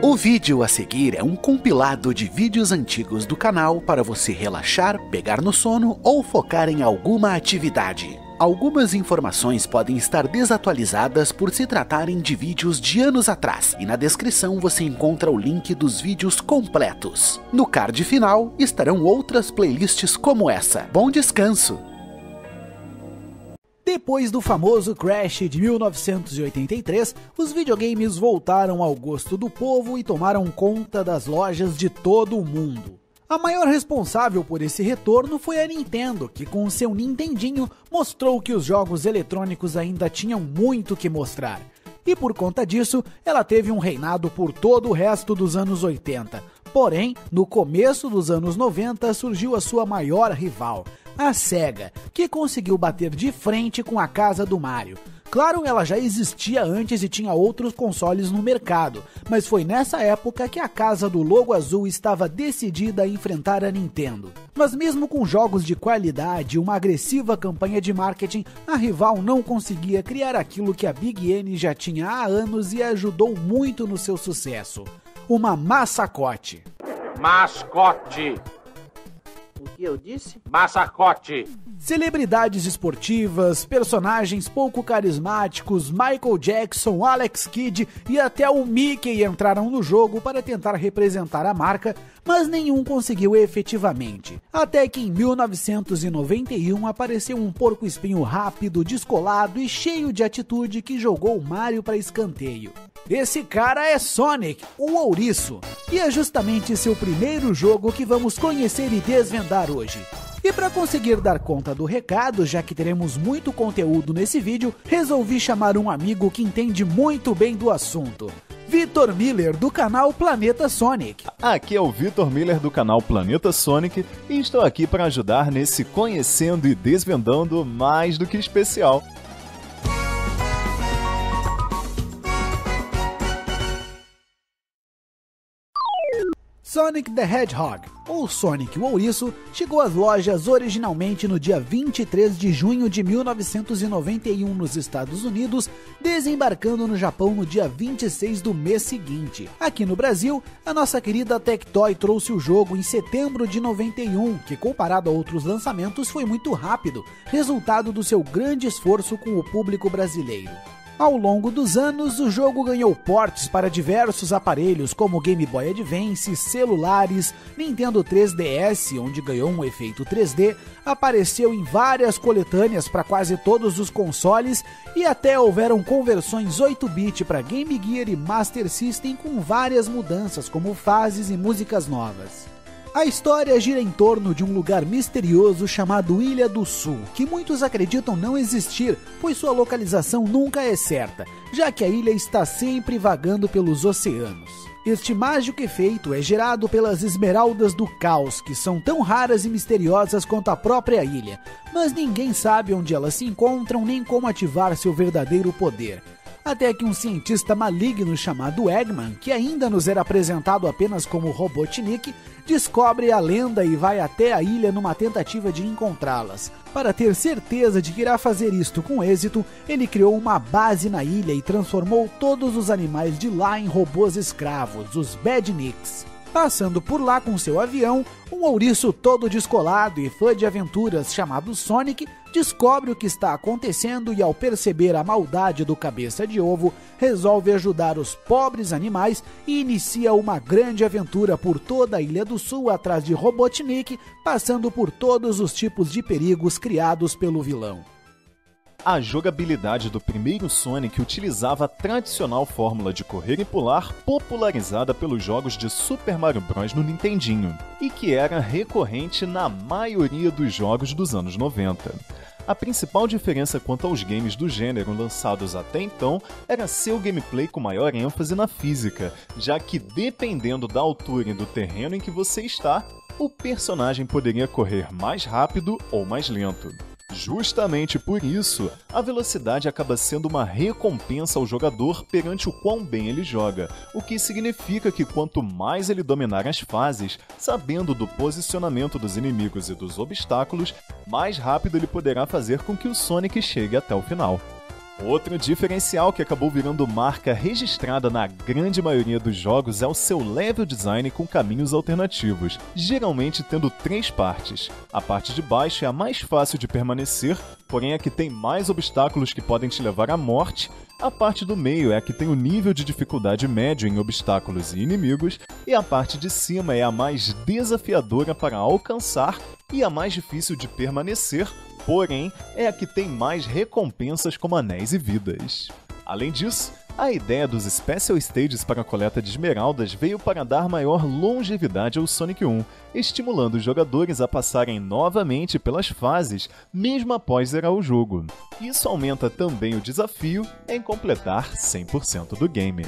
O vídeo a seguir é um compilado de vídeos antigos do canal para você relaxar, pegar no sono ou focar em alguma atividade. Algumas informações podem estar desatualizadas por se tratarem de vídeos de anos atrás, e na descrição você encontra o link dos vídeos completos. No card final estarão outras playlists como essa. Bom descanso! Depois do famoso crash de 1983, os videogames voltaram ao gosto do povo e tomaram conta das lojas de todo o mundo. A maior responsável por esse retorno foi a Nintendo, que com seu Nintendinho mostrou que os jogos eletrônicos ainda tinham muito que mostrar. E por conta disso, ela teve um reinado por todo o resto dos anos 80. Porém, no começo dos anos 90 surgiu a sua maior rival, a Sega, que conseguiu bater de frente com a casa do Mario. Claro, ela já existia antes e tinha outros consoles no mercado, mas foi nessa época que a casa do logo azul estava decidida a enfrentar a Nintendo. Mas mesmo com jogos de qualidade e uma agressiva campanha de marketing, a rival não conseguia criar aquilo que a Big N já tinha há anos e ajudou muito no seu sucesso: uma mascote. Mascote. O que eu disse? Mascote. Celebridades esportivas, personagens pouco carismáticos, Michael Jackson, Alex Kidd e até o Mickey entraram no jogo para tentar representar a marca, mas nenhum conseguiu efetivamente. Até que em 1991 apareceu um porco-espinho rápido, descolado e cheio de atitude que jogou Mario para escanteio. Esse cara é Sonic, o ouriço, e é justamente seu primeiro jogo que vamos conhecer e desvendar hoje. E para conseguir dar conta do recado, já que teremos muito conteúdo nesse vídeo, resolvi chamar um amigo que entende muito bem do assunto. Vitor Miller, do canal Planeta Sonic. Aqui é o Vitor Miller do canal Planeta Sonic e estou aqui para ajudar nesse Conhecendo e Desvendando mais do que especial. Sonic the Hedgehog, ou Sonic o Ouriço, chegou às lojas originalmente no dia 23 de junho de 1991 nos Estados Unidos, desembarcando no Japão no dia 26 do mês seguinte. Aqui no Brasil, a nossa querida Tectoy trouxe o jogo em setembro de 91, que comparado a outros lançamentos foi muito rápido, resultado do seu grande esforço com o público brasileiro. Ao longo dos anos, o jogo ganhou portes para diversos aparelhos como Game Boy Advance, celulares, Nintendo 3DS, onde ganhou um efeito 3D, apareceu em várias coletâneas para quase todos os consoles e até houveram conversões 8-bit para Game Gear e Master System com várias mudanças como fases e músicas novas. A história gira em torno de um lugar misterioso chamado Ilha do Sul, que muitos acreditam não existir, pois sua localização nunca é certa, já que a ilha está sempre vagando pelos oceanos. Este mágico efeito é gerado pelas Esmeraldas do Caos, que são tão raras e misteriosas quanto a própria ilha, mas ninguém sabe onde elas se encontram nem como ativar seu verdadeiro poder. Até que um cientista maligno chamado Eggman, que ainda nos era apresentado apenas como Robotnik, descobre a lenda e vai até a ilha numa tentativa de encontrá-las. Para ter certeza de que irá fazer isto com êxito, ele criou uma base na ilha e transformou todos os animais de lá em robôs escravos, os Badniks. Passando por lá com seu avião, um ouriço todo descolado e fã de aventuras chamado Sonic descobre o que está acontecendo e, ao perceber a maldade do Cabeça de Ovo, resolve ajudar os pobres animais e inicia uma grande aventura por toda a Ilha do Sul atrás de Robotnik, passando por todos os tipos de perigos criados pelo vilão. A jogabilidade do primeiro Sonic utilizava a tradicional fórmula de correr e pular popularizada pelos jogos de Super Mario Bros. No Nintendinho, e que era recorrente na maioria dos jogos dos anos 90. A principal diferença quanto aos games do gênero lançados até então era seu gameplay com maior ênfase na física, já que dependendo da altura e do terreno em que você está, o personagem poderia correr mais rápido ou mais lento. Justamente por isso, a velocidade acaba sendo uma recompensa ao jogador perante o quão bem ele joga, o que significa que quanto mais ele dominar as fases, sabendo do posicionamento dos inimigos e dos obstáculos, mais rápido ele poderá fazer com que o Sonic chegue até o final. Outro diferencial que acabou virando marca registrada na grande maioria dos jogos é o seu level design com caminhos alternativos, geralmente tendo 3 partes. A parte de baixo é a mais fácil de permanecer, porém é a que tem mais obstáculos que podem te levar à morte. A parte do meio é a que tem o nível de dificuldade médio em obstáculos e inimigos, e a parte de cima é a mais desafiadora para alcançar e a mais difícil de permanecer, porém é a que tem mais recompensas como anéis e vidas. Além disso, a ideia dos Special Stages para a coleta de esmeraldas veio para dar maior longevidade ao Sonic 1, estimulando os jogadores a passarem novamente pelas fases, mesmo após zerar o jogo. Isso aumenta também o desafio em completar 100% do game.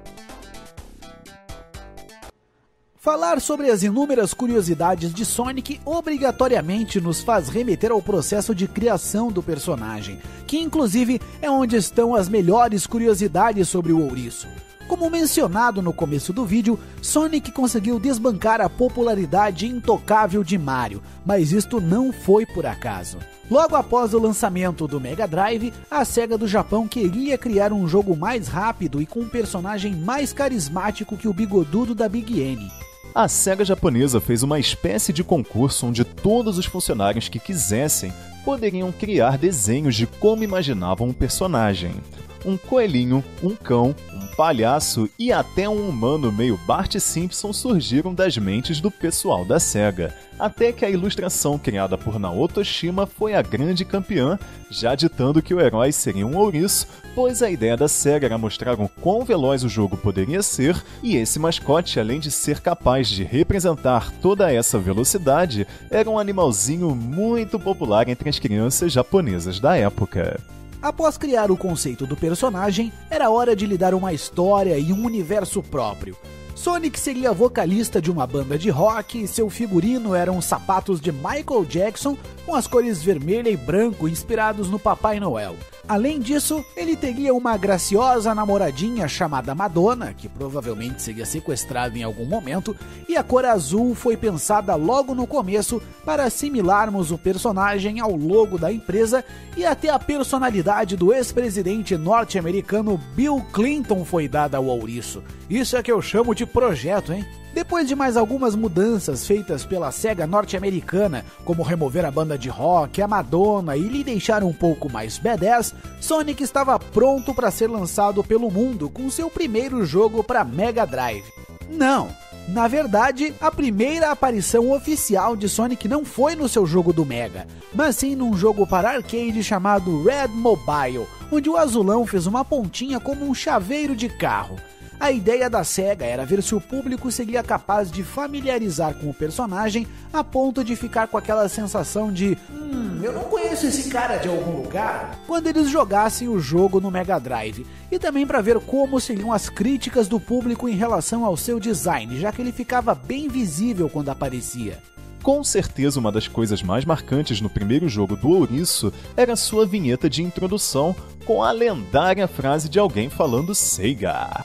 Falar sobre as inúmeras curiosidades de Sonic obrigatoriamente nos faz remeter ao processo de criação do personagem, que inclusive é onde estão as melhores curiosidades sobre o ouriço. Como mencionado no começo do vídeo, Sonic conseguiu desbancar a popularidade intocável de Mario, mas isto não foi por acaso. Logo após o lançamento do Mega Drive, a SEGA do Japão queria criar um jogo mais rápido e com um personagem mais carismático que o bigodudo da Big N. A SEGA japonesa fez uma espécie de concurso onde todos os funcionários que quisessem poderiam criar desenhos de como imaginavam um personagem. Um coelhinho, um cão, um palhaço e até um humano meio Bart Simpson surgiram das mentes do pessoal da SEGA, até que a ilustração criada por Naoto Shima foi a grande campeã, já ditando que o herói seria um ouriço, pois a ideia da SEGA era mostrar o quão veloz o jogo poderia ser, e esse mascote, além de ser capaz de representar toda essa velocidade, era um animalzinho muito popular entre as crianças japonesas da época. Após criar o conceito do personagem, era hora de lhe dar uma história e um universo próprio. Sonic seria vocalista de uma banda de rock e seu figurino eram sapatos de Michael Jackson com as cores vermelha e branco inspirados no Papai Noel. Além disso, ele teria uma graciosa namoradinha chamada Madonna, que provavelmente seria sequestrada em algum momento, e a cor azul foi pensada logo no começo para assimilarmos o personagem ao logo da empresa, e até a personalidade do ex-presidente norte-americano Bill Clinton foi dada ao ouriço. Isso é que eu chamo de projeto, hein? Depois de mais algumas mudanças feitas pela SEGA norte-americana, como remover a banda de rock, a Madonna e lhe deixar um pouco mais badass, Sonic estava pronto para ser lançado pelo mundo com seu primeiro jogo para Mega Drive. Não! Na verdade, a primeira aparição oficial de Sonic não foi no seu jogo do Mega, mas sim num jogo para arcade chamado Red Mobile, onde o azulão fez uma pontinha como um chaveiro de carro. A ideia da SEGA era ver se o público seria capaz de familiarizar com o personagem a ponto de ficar com aquela sensação de eu não conheço esse cara de algum lugar, quando eles jogassem o jogo no Mega Drive, e também para ver como seriam as críticas do público em relação ao seu design, já que ele ficava bem visível quando aparecia. Com certeza uma das coisas mais marcantes no primeiro jogo do ouriço era sua vinheta de introdução com a lendária frase de alguém falando Sega.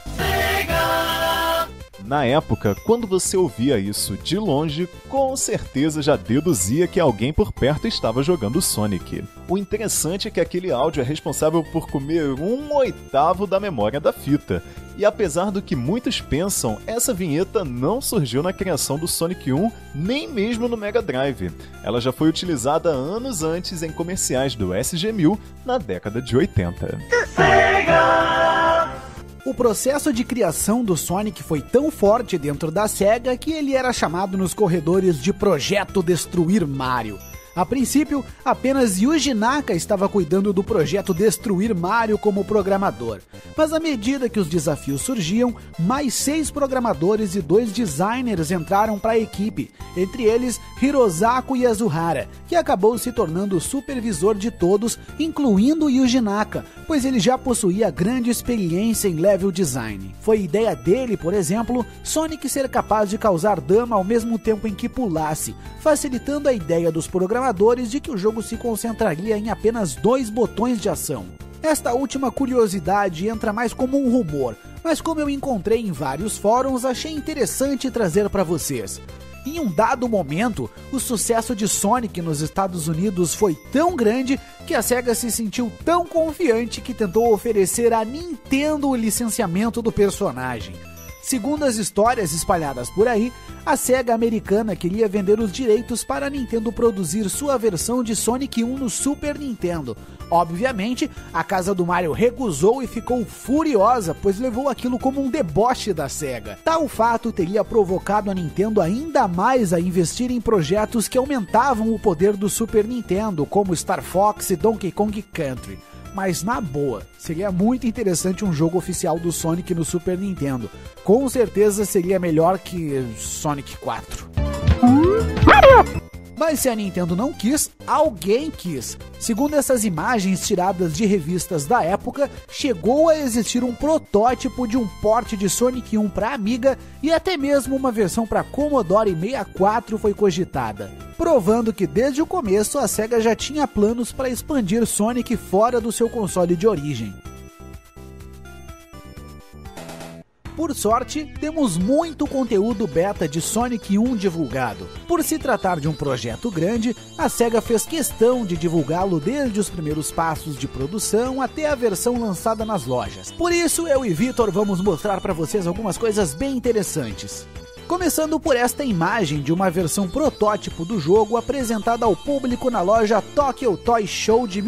Na época, quando você ouvia isso de longe, com certeza já deduzia que alguém por perto estava jogando Sonic. O interessante é que aquele áudio é responsável por comer 1/8 da memória da fita. E apesar do que muitos pensam, essa vinheta não surgiu na criação do Sonic 1, nem mesmo no Mega Drive. Ela já foi utilizada anos antes em comerciais do SG-1000 na década de 80. O processo de criação do Sonic foi tão forte dentro da SEGA que ele era chamado nos corredores de Projeto Destruir Mario. A princípio, apenas Yuji Naka estava cuidando do projeto Destruir Mario como programador, mas à medida que os desafios surgiam, mais 6 programadores e 2 designers entraram para a equipe, entre eles Hirosako Yasuhara, que acabou se tornando o supervisor de todos, incluindo Yuji Naka, pois ele já possuía grande experiência em level design. Foi ideia dele, por exemplo, Sonic ser capaz de causar dano ao mesmo tempo em que pulasse, facilitando a ideia dos programadores de que o jogo se concentraria em apenas 2 botões de ação. Esta última curiosidade entra mais como um rumor, mas como eu encontrei em vários fóruns, achei interessante trazer para vocês. Em um dado momento, o sucesso de Sonic nos Estados Unidos foi tão grande que a SEGA se sentiu tão confiante que tentou oferecer à Nintendo o licenciamento do personagem. Segundo as histórias espalhadas por aí, a SEGA americana queria vender os direitos para a Nintendo produzir sua versão de Sonic 1 no Super Nintendo. Obviamente, a casa do Mario recusou e ficou furiosa, pois levou aquilo como um deboche da SEGA. Tal fato teria provocado a Nintendo ainda mais a investir em projetos que aumentavam o poder do Super Nintendo, como Star Fox e Donkey Kong Country. Mas na boa, seria muito interessante um jogo oficial do Sonic no Super Nintendo. Com certeza seria melhor que Sonic 4. Mas se a Nintendo não quis, alguém quis. Segundo essas imagens tiradas de revistas da época, chegou a existir um protótipo de um port de Sonic 1 para Amiga e até mesmo uma versão para Commodore 64 foi cogitada, provando que desde o começo a SEGA já tinha planos para expandir Sonic fora do seu console de origem. Por sorte, temos muito conteúdo beta de Sonic 1 divulgado. Por se tratar de um projeto grande, a SEGA fez questão de divulgá-lo desde os primeiros passos de produção até a versão lançada nas lojas. Por isso, eu e Vitor vamos mostrar para vocês algumas coisas bem interessantes. Começando por esta imagem de uma versão protótipo do jogo apresentada ao público na loja Tokyo Toy Show de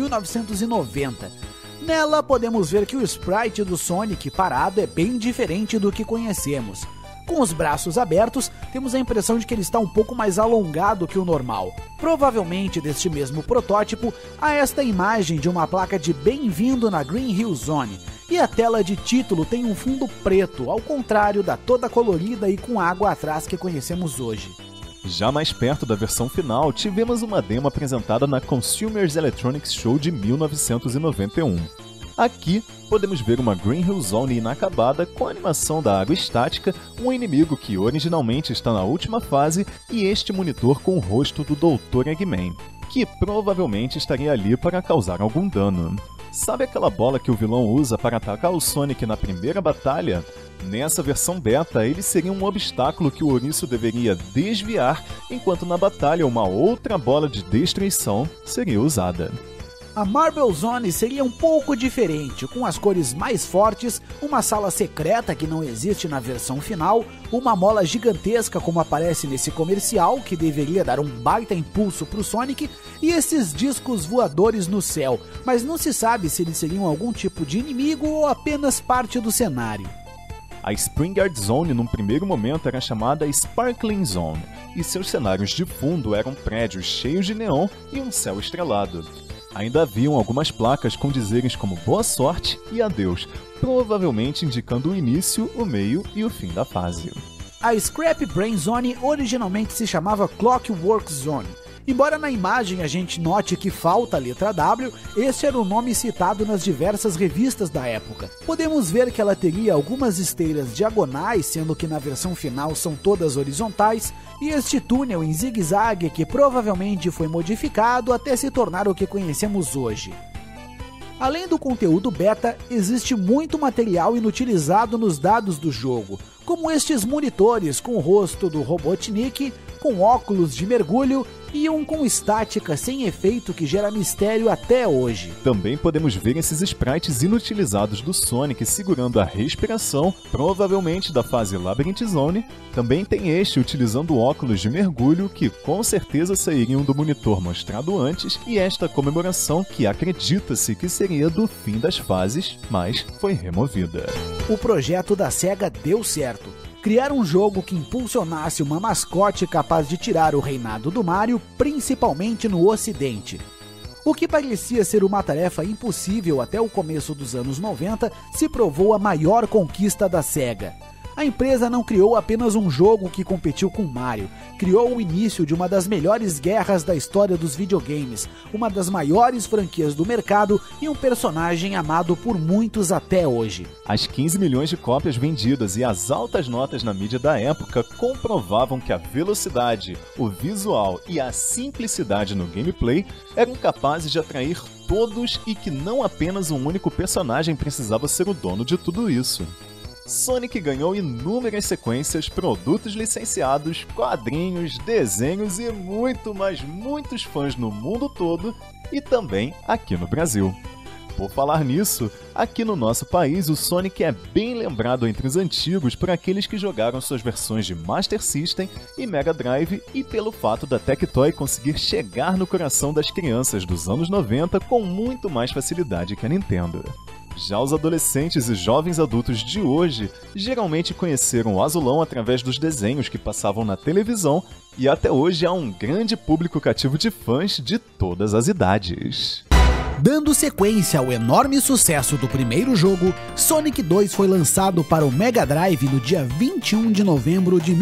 1990. Nela podemos ver que o sprite do Sonic parado é bem diferente do que conhecemos. Com os braços abertos, temos a impressão de que ele está um pouco mais alongado que o normal. Provavelmente deste mesmo protótipo, há esta imagem de uma placa de bem-vindo na Green Hill Zone. E a tela de título tem um fundo preto, ao contrário da toda colorida e com água atrás que conhecemos hoje. Já mais perto da versão final, tivemos uma demo apresentada na Consumer Electronics Show de 1991. Aqui, podemos ver uma Green Hill Zone inacabada com a animação da água estática, um inimigo que originalmente está na última fase e este monitor com o rosto do Dr. Eggman, que provavelmente estaria ali para causar algum dano. Sabe aquela bola que o vilão usa para atacar o Sonic na primeira batalha? Nessa versão beta, ele seria um obstáculo que o ouriço deveria desviar, enquanto na batalha uma outra bola de destruição seria usada. A Marble Zone seria um pouco diferente, com as cores mais fortes, uma sala secreta que não existe na versão final, uma mola gigantesca como aparece nesse comercial, que deveria dar um baita impulso pro Sonic, e esses discos voadores no céu, mas não se sabe se eles seriam algum tipo de inimigo ou apenas parte do cenário. A Springard Zone, num primeiro momento, era chamada Sparkling Zone, e seus cenários de fundo eram prédios cheios de neon e um céu estrelado. Ainda haviam algumas placas com dizeres como boa sorte e adeus, provavelmente indicando o início, o meio e o fim da fase. A Scrap Brain Zone originalmente se chamava Clockwork Zone. Embora na imagem a gente note que falta a letra W, esse era o nome citado nas diversas revistas da época. Podemos ver que ela teria algumas esteiras diagonais, sendo que na versão final são todas horizontais, e este túnel em zigue-zague que provavelmente foi modificado até se tornar o que conhecemos hoje. Além do conteúdo beta, existe muito material inutilizado nos dados do jogo, como estes monitores com o rosto do Robotnik, com óculos de mergulho e um com estática sem efeito que gera mistério até hoje. Também podemos ver esses sprites inutilizados do Sonic segurando a respiração, provavelmente da fase Labyrinth Zone. Também tem este utilizando óculos de mergulho que com certeza sairiam do monitor mostrado antes, e esta comemoração que acredita-se que seria do fim das fases, mas foi removida. O projeto da SEGA deu certo. Criar um jogo que impulsionasse uma mascote capaz de tirar o reinado do Mario, principalmente no ocidente. O que parecia ser uma tarefa impossível até o começo dos anos 90, se provou a maior conquista da SEGA. A empresa não criou apenas um jogo que competiu com Mario, criou o início de uma das melhores guerras da história dos videogames, uma das maiores franquias do mercado e um personagem amado por muitos até hoje. As 15 milhões de cópias vendidas e as altas notas na mídia da época comprovavam que a velocidade, o visual e a simplicidade no gameplay eram capazes de atrair todos e que não apenas um único personagem precisava ser o dono de tudo isso. Sonic ganhou inúmeras sequências, produtos licenciados, quadrinhos, desenhos e muito, mas muitos fãs no mundo todo e também aqui no Brasil. Por falar nisso, aqui no nosso país o Sonic é bem lembrado entre os antigos por aqueles que jogaram suas versões de Master System e Mega Drive e pelo fato da Tectoy conseguir chegar no coração das crianças dos anos 90 com muito mais facilidade que a Nintendo. Já os adolescentes e jovens adultos de hoje geralmente conheceram o Azulão através dos desenhos que passavam na televisão e até hoje há um grande público cativo de fãs de todas as idades. Dando sequência ao enorme sucesso do primeiro jogo, Sonic 2 foi lançado para o Mega Drive no dia 21 de novembro de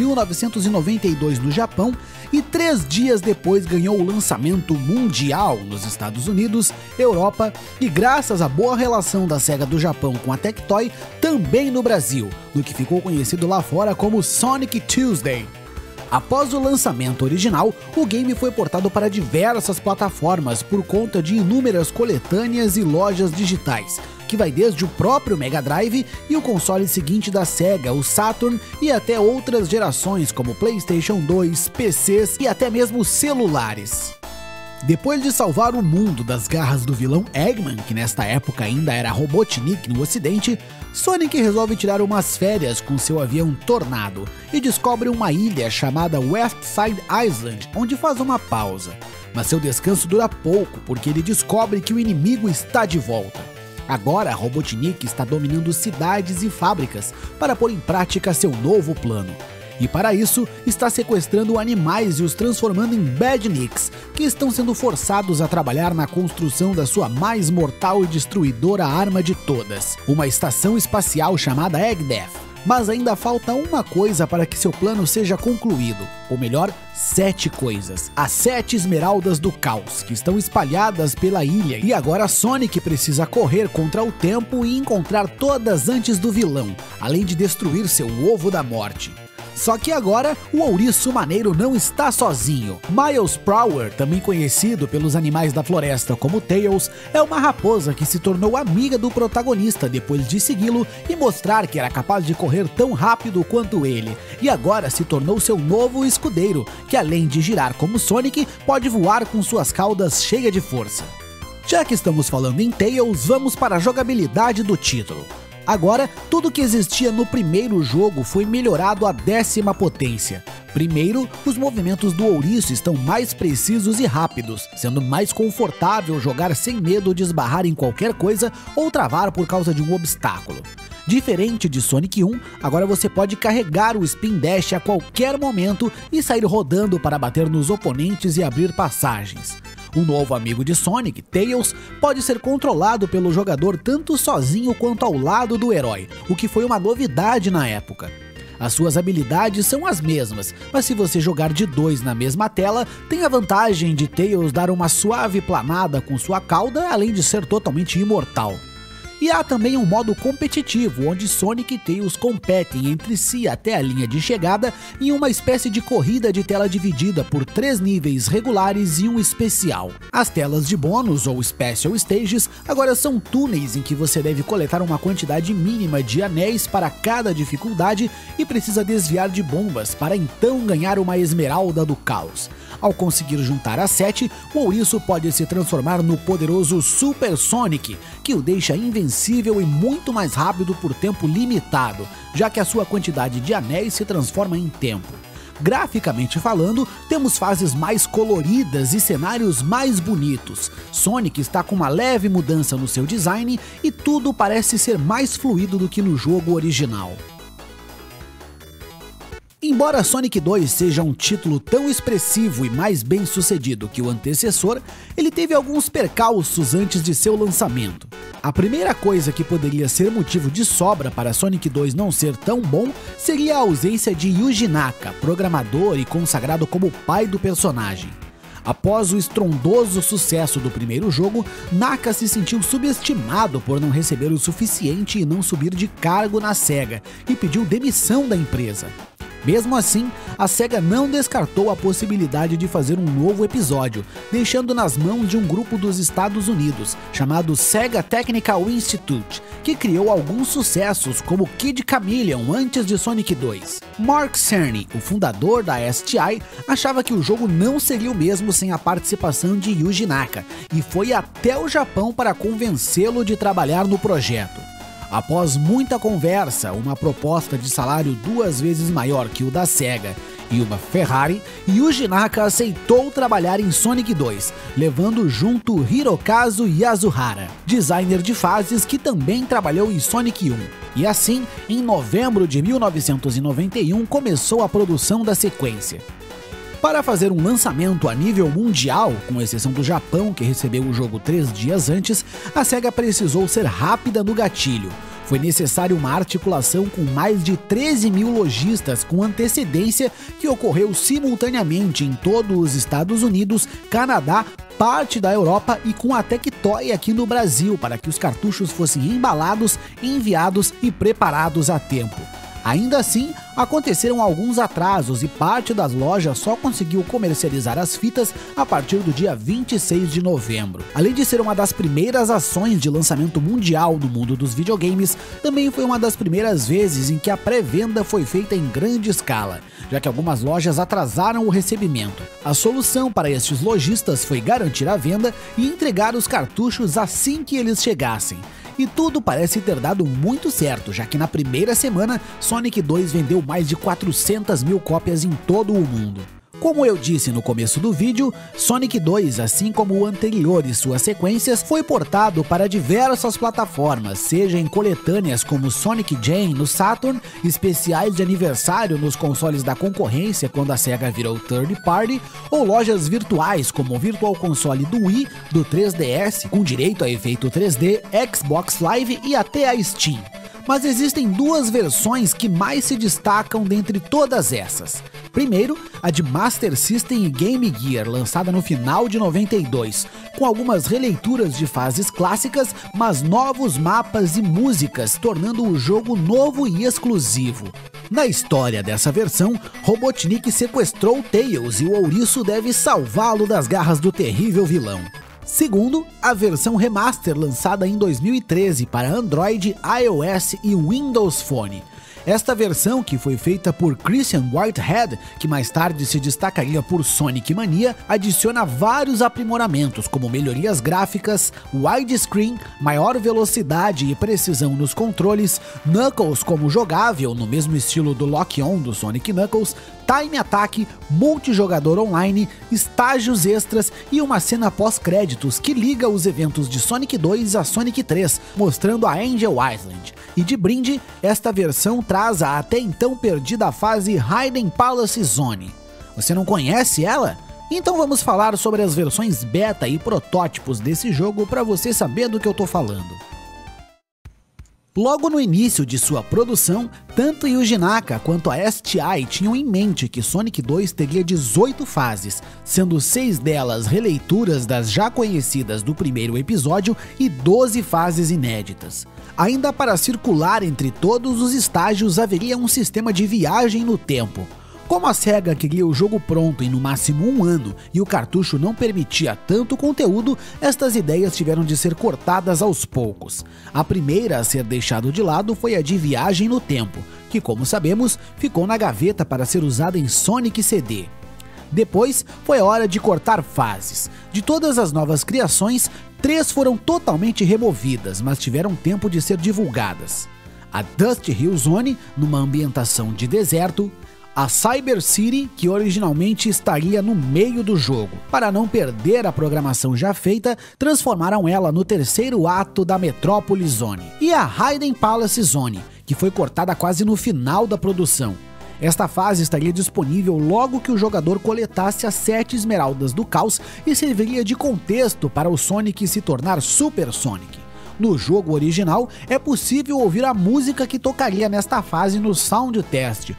1992 no Japão e 3 dias depois ganhou o lançamento mundial nos Estados Unidos, Europa e, graças à boa relação da SEGA do Japão com a Tectoy, também no Brasil, no que ficou conhecido lá fora como Sonic Tuesday. Após o lançamento original, o game foi portado para diversas plataformas por conta de inúmeras coletâneas e lojas digitais, que vai desde o próprio Mega Drive e o console seguinte da SEGA, o Saturn, e até outras gerações como PlayStation 2, PCs e até mesmo celulares. Depois de salvar o mundo das garras do vilão Eggman, que nesta época ainda era Robotnik no ocidente, Sonic resolve tirar umas férias com seu avião Tornado e descobre uma ilha chamada Westside Island, onde faz uma pausa. Mas seu descanso dura pouco, porque ele descobre que o inimigo está de volta. Agora, Robotnik está dominando cidades e fábricas para pôr em prática seu novo plano. E para isso, está sequestrando animais e os transformando em Badniks, que estão sendo forçados a trabalhar na construção da sua mais mortal e destruidora arma de todas, uma estação espacial chamada Eggdeath. Mas ainda falta uma coisa para que seu plano seja concluído, ou melhor, 7 coisas. As 7 esmeraldas do caos, que estão espalhadas pela ilha, e agora Sonic precisa correr contra o tempo e encontrar todas antes do vilão, além de destruir seu ovo da morte. Só que agora, o ouriço maneiro não está sozinho. Miles Prower, também conhecido pelos animais da floresta como Tails, é uma raposa que se tornou amiga do protagonista depois de segui-lo e mostrar que era capaz de correr tão rápido quanto ele, e agora se tornou seu novo escudeiro, que além de girar como Sonic, pode voar com suas caudas cheias de força. Já que estamos falando em Tails, vamos para a jogabilidade do título. Agora, tudo que existia no primeiro jogo foi melhorado à 10ª potência. Primeiro, os movimentos do ouriço estão mais precisos e rápidos, sendo mais confortável jogar sem medo de esbarrar em qualquer coisa ou travar por causa de um obstáculo. Diferente de Sonic 1, agora você pode carregar o Spin Dash a qualquer momento e sair rodando para bater nos oponentes e abrir passagens. Um novo amigo de Sonic, Tails, pode ser controlado pelo jogador tanto sozinho quanto ao lado do herói, o que foi uma novidade na época. As suas habilidades são as mesmas, mas se você jogar de 2 na mesma tela, tem a vantagem de Tails dar uma suave planada com sua cauda, além de ser totalmente imortal. E há também um modo competitivo, onde Sonic e Tails competem entre si até a linha de chegada em uma espécie de corrida de tela dividida por 3 níveis regulares e um especial. As telas de bônus, ou Special Stages, agora são túneis em que você deve coletar uma quantidade mínima de anéis para cada dificuldade e precisa desviar de bombas para então ganhar uma esmeralda do caos. Ao conseguir juntar as 7, o ouriço pode se transformar no poderoso Super Sonic, que o deixa invencível e muito mais rápido por tempo limitado, já que a sua quantidade de anéis se transforma em tempo. Graficamente falando, temos fases mais coloridas e cenários mais bonitos. Sonic está com uma leve mudança no seu design e tudo parece ser mais fluido do que no jogo original. Embora Sonic 2 seja um título tão expressivo e mais bem sucedido que o antecessor, ele teve alguns percalços antes de seu lançamento. A primeira coisa que poderia ser motivo de sobra para Sonic 2 não ser tão bom seria a ausência de Yuji Naka, programador e consagrado como pai do personagem. Após o estrondoso sucesso do primeiro jogo, Naka se sentiu subestimado por não receber o suficiente e não subir de cargo na SEGA, e pediu demissão da empresa. Mesmo assim, a SEGA não descartou a possibilidade de fazer um novo episódio, deixando nas mãos de um grupo dos Estados Unidos, chamado Sega Technical Institute, que criou alguns sucessos como Kid Chameleon antes de Sonic 2. Mark Cerny, o fundador da STI, achava que o jogo não seria o mesmo sem a participação de Yuji Naka, e foi até o Japão para convencê-lo de trabalhar no projeto. Após muita conversa, uma proposta de salário 2 vezes maior que o da SEGA e uma Ferrari, Yuji Naka aceitou trabalhar em Sonic 2, levando junto Hirokazu Yasuhara, designer de fases que também trabalhou em Sonic 1. E assim, em novembro de 1991, começou a produção da sequência. Para fazer um lançamento a nível mundial, com exceção do Japão, que recebeu o jogo 3 dias antes, a SEGA precisou ser rápida no gatilho. Foi necessário uma articulação com mais de 13 mil lojistas com antecedência que ocorreu simultaneamente em todos os Estados Unidos, Canadá, parte da Europa e com a Tectoy aqui no Brasil, para que os cartuchos fossem embalados, enviados e preparados a tempo. Ainda assim, aconteceram alguns atrasos e parte das lojas só conseguiu comercializar as fitas a partir do dia 26 de novembro. Além de ser uma das primeiras ações de lançamento mundial no mundo dos videogames, também foi uma das primeiras vezes em que a pré-venda foi feita em grande escala, já que algumas lojas atrasaram o recebimento. A solução para estes lojistas foi garantir a venda e entregar os cartuchos assim que eles chegassem. E tudo parece ter dado muito certo, já que na primeira semana, Sonic 2 vendeu mais de 400 mil cópias em todo o mundo. Como eu disse no começo do vídeo, Sonic 2, assim como o anterior e suas sequências, foi portado para diversas plataformas, seja em coletâneas como Sonic Jam no Saturn, especiais de aniversário nos consoles da concorrência quando a SEGA virou third party, ou lojas virtuais como o Virtual Console do Wii, do 3DS, com direito a efeito 3D, Xbox Live e até a Steam. Mas existem duas versões que mais se destacam dentre todas essas. Primeiro, a de Master System e Game Gear, lançada no final de 92, com algumas releituras de fases clássicas, mas novos mapas e músicas, tornando o jogo novo e exclusivo. Na história dessa versão, Robotnik sequestrou Tails e o ouriço deve salvá-lo das garras do terrível vilão. Segundo, a versão remaster lançada em 2013 para Android, iOS e Windows Phone. Esta versão, que foi feita por Christian Whitehead, que mais tarde se destacaria por Sonic Mania, adiciona vários aprimoramentos, como melhorias gráficas, widescreen, maior velocidade e precisão nos controles, Knuckles como jogável, no mesmo estilo do Lock-On do Sonic Knuckles, Time Attack, multijogador online, estágios extras e uma cena pós-créditos que liga os eventos de Sonic 2 a Sonic 3, mostrando a Angel Island. E de brinde, esta versão traz a até então perdida fase Hidden Palace Zone. Você não conhece ela? Então vamos falar sobre as versões beta e protótipos desse jogo para você saber do que eu tô falando. Logo no início de sua produção, tanto Yuji Naka quanto a STI tinham em mente que Sonic 2 teria 18 fases, sendo 6 delas releituras das já conhecidas do primeiro episódio e 12 fases inéditas. Ainda para circular entre todos os estágios haveria um sistema de viagem no tempo. Como a SEGA queria o jogo pronto em no máximo 1 ano e o cartucho não permitia tanto conteúdo, estas ideias tiveram de ser cortadas aos poucos. A primeira a ser deixada de lado foi a de viagem no tempo, que, como sabemos, ficou na gaveta para ser usada em Sonic CD. Depois foi a hora de cortar fases. De todas as novas criações, 3 foram totalmente removidas, mas tiveram tempo de ser divulgadas. A Dust Hill Zone, numa ambientação de deserto, a Cyber City, que originalmente estaria no meio do jogo. Para não perder a programação já feita, transformaram ela no terceiro ato da Metropolis Zone. E a Hidden Palace Zone, que foi cortada quase no final da produção. Esta fase estaria disponível logo que o jogador coletasse as 7 esmeraldas do caos e serviria de contexto para o Sonic se tornar Super Sonic. No jogo original, é possível ouvir a música que tocaria nesta fase no Sound Test.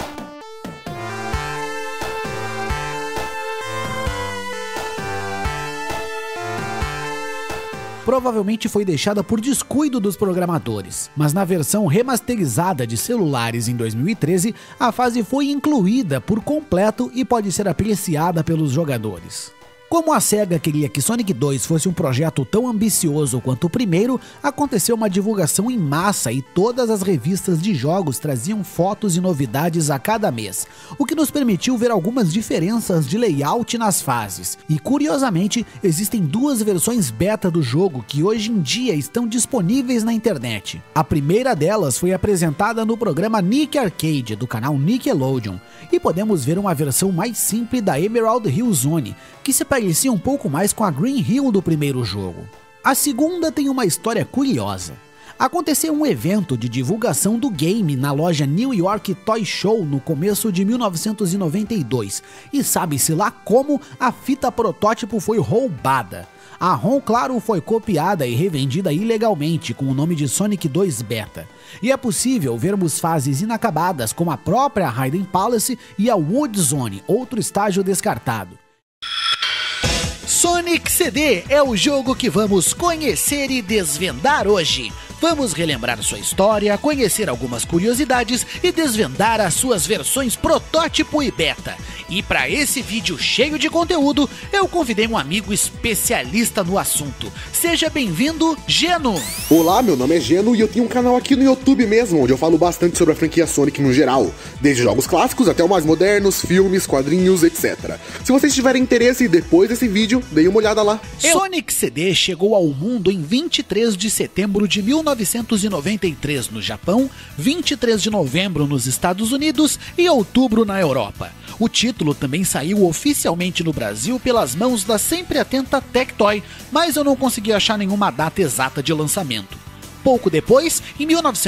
provavelmente foi deixada por descuido dos programadores, mas na versão remasterizada de celulares em 2013, a fase foi incluída por completo e pode ser apreciada pelos jogadores. Como a SEGA queria que Sonic 2 fosse um projeto tão ambicioso quanto o primeiro, aconteceu uma divulgação em massa e todas as revistas de jogos traziam fotos e novidades a cada mês, o que nos permitiu ver algumas diferenças de layout nas fases. E curiosamente, existem duas versões beta do jogo que hoje em dia estão disponíveis na internet. A primeira delas foi apresentada no programa Nick Arcade, do canal Nickelodeon, e podemos ver uma versão mais simples da Emerald Hill Zone, que se parecia um pouco mais com a Green Hill do primeiro jogo. A segunda tem uma história curiosa. Aconteceu um evento de divulgação do game na loja New York Toy Show no começo de 1992, e sabe-se lá como a fita protótipo foi roubada. A ROM, claro, foi copiada e revendida ilegalmente com o nome de Sonic 2 Beta. E é possível vermos fases inacabadas como a própria Hidden Palace e a Wood Zone, outro estágio descartado. Sonic CD é o jogo que vamos conhecer e desvendar hoje. Vamos relembrar sua história, conhecer algumas curiosidades e desvendar as suas versões protótipo e beta. E para esse vídeo cheio de conteúdo, eu convidei um amigo especialista no assunto. Seja bem-vindo, Geno! Olá, meu nome é Geno e eu tenho um canal aqui no YouTube mesmo, onde eu falo bastante sobre a franquia Sonic no geral, desde jogos clássicos até os mais modernos, filmes, quadrinhos, etc. Se vocês tiverem interesse, depois desse vídeo, deem uma olhada lá. Sonic CD chegou ao mundo em 23 de setembro de 1993 no Japão, 23 de novembro nos Estados Unidos e outubro na Europa. O título também saiu oficialmente no Brasil pelas mãos da sempre atenta Tectoy, mas eu não consegui achar nenhuma data exata de lançamento. Pouco depois, em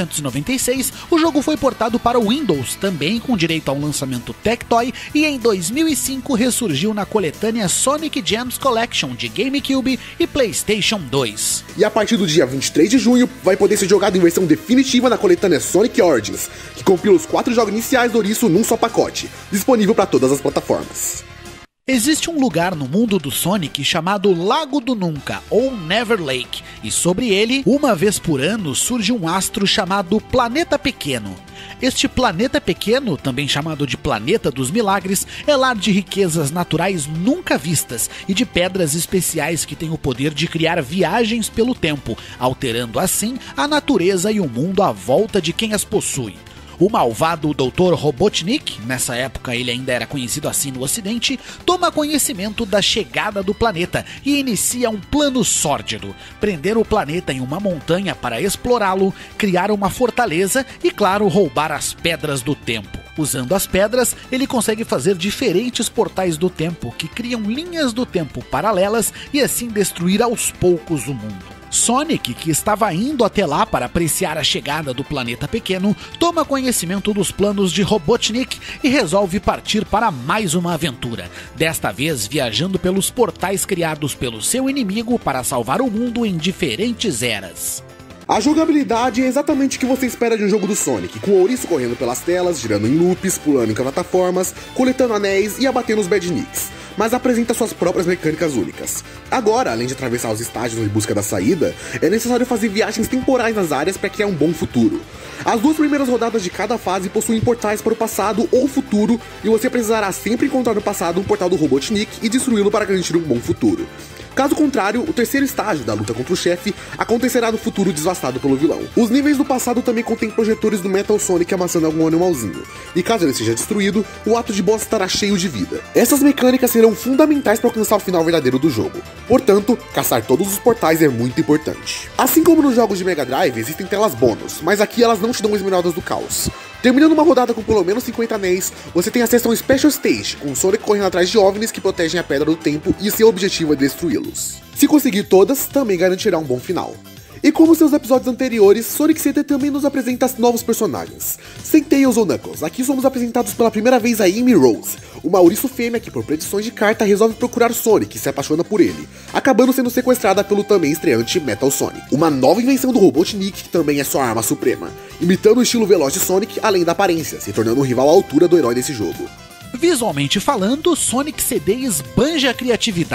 1996, o jogo foi portado para o Windows, também com direito ao lançamento Tectoy, e em 2005 ressurgiu na coletânea Sonic Gems Collection de GameCube e PlayStation 2. E a partir do dia 23 de junho, vai poder ser jogado em versão definitiva na coletânea Sonic Origins, que compila os 4 jogos iniciais do Ouriço num só pacote, disponível para todas as plataformas. Existe um lugar no mundo do Sonic chamado Lago do Nunca, ou Never Lake, e sobre ele, uma vez por ano, surge um astro chamado Planeta Pequeno. Este planeta pequeno, também chamado de Planeta dos Milagres, é lar de riquezas naturais nunca vistas e de pedras especiais que têm o poder de criar viagens pelo tempo, alterando assim a natureza e o mundo à volta de quem as possui. O malvado Dr. Robotnik, nessa época ele ainda era conhecido assim no ocidente, toma conhecimento da chegada do planeta e inicia um plano sórdido: prender o planeta em uma montanha para explorá-lo, criar uma fortaleza e, claro, roubar as pedras do tempo. Usando as pedras, ele consegue fazer diferentes portais do tempo que criam linhas do tempo paralelas e assim destruir aos poucos o mundo. Sonic, que estava indo até lá para apreciar a chegada do planeta pequeno, toma conhecimento dos planos de Robotnik e resolve partir para mais uma aventura, desta vez viajando pelos portais criados pelo seu inimigo para salvar o mundo em diferentes eras. A jogabilidade é exatamente o que você espera de um jogo do Sonic, com o ouriço correndo pelas telas, girando em loops, pulando em plataformas, coletando anéis e abatendo os badniks, mas apresenta suas próprias mecânicas únicas. Agora, além de atravessar os estágios em busca da saída, é necessário fazer viagens temporais nas áreas para criar um bom futuro. As 2 primeiras rodadas de cada fase possuem portais para o passado ou futuro, e você precisará sempre encontrar no passado um portal do Robotnik e destruí-lo para garantir um bom futuro. Caso contrário, o terceiro estágio da luta contra o chefe acontecerá no futuro devastado pelo vilão. Os níveis do passado também contêm projetores do Metal Sonic amassando algum animalzinho, e caso ele seja destruído, o ato de boss estará cheio de vida. Essas mecânicas serão fundamentais para alcançar o final verdadeiro do jogo, portanto, caçar todos os portais é muito importante. Assim como nos jogos de Mega Drive, existem telas bônus, mas aqui elas não te dão esmeraldas do caos. Terminando uma rodada com pelo menos 50 anéis, você tem acesso a um Special Stage, com o Sonic correndo atrás de OVNIs que protegem a Pedra do Tempo e seu objetivo é destruí-los. Se conseguir todas, também garantirá um bom final. E como seus episódios anteriores, Sonic CD também nos apresenta novos personagens. Sem Tails ou Knuckles, aqui somos apresentados pela primeira vez a Amy Rose, uma ouriço fêmea que por predições de carta resolve procurar Sonic e se apaixona por ele, acabando sendo sequestrada pelo também estreante Metal Sonic, uma nova invenção do Robotnik que também é sua arma suprema, imitando o estilo veloz de Sonic além da aparência, se tornando um rival à altura do herói desse jogo. Visualmente falando, Sonic CD esbanja a criatividade.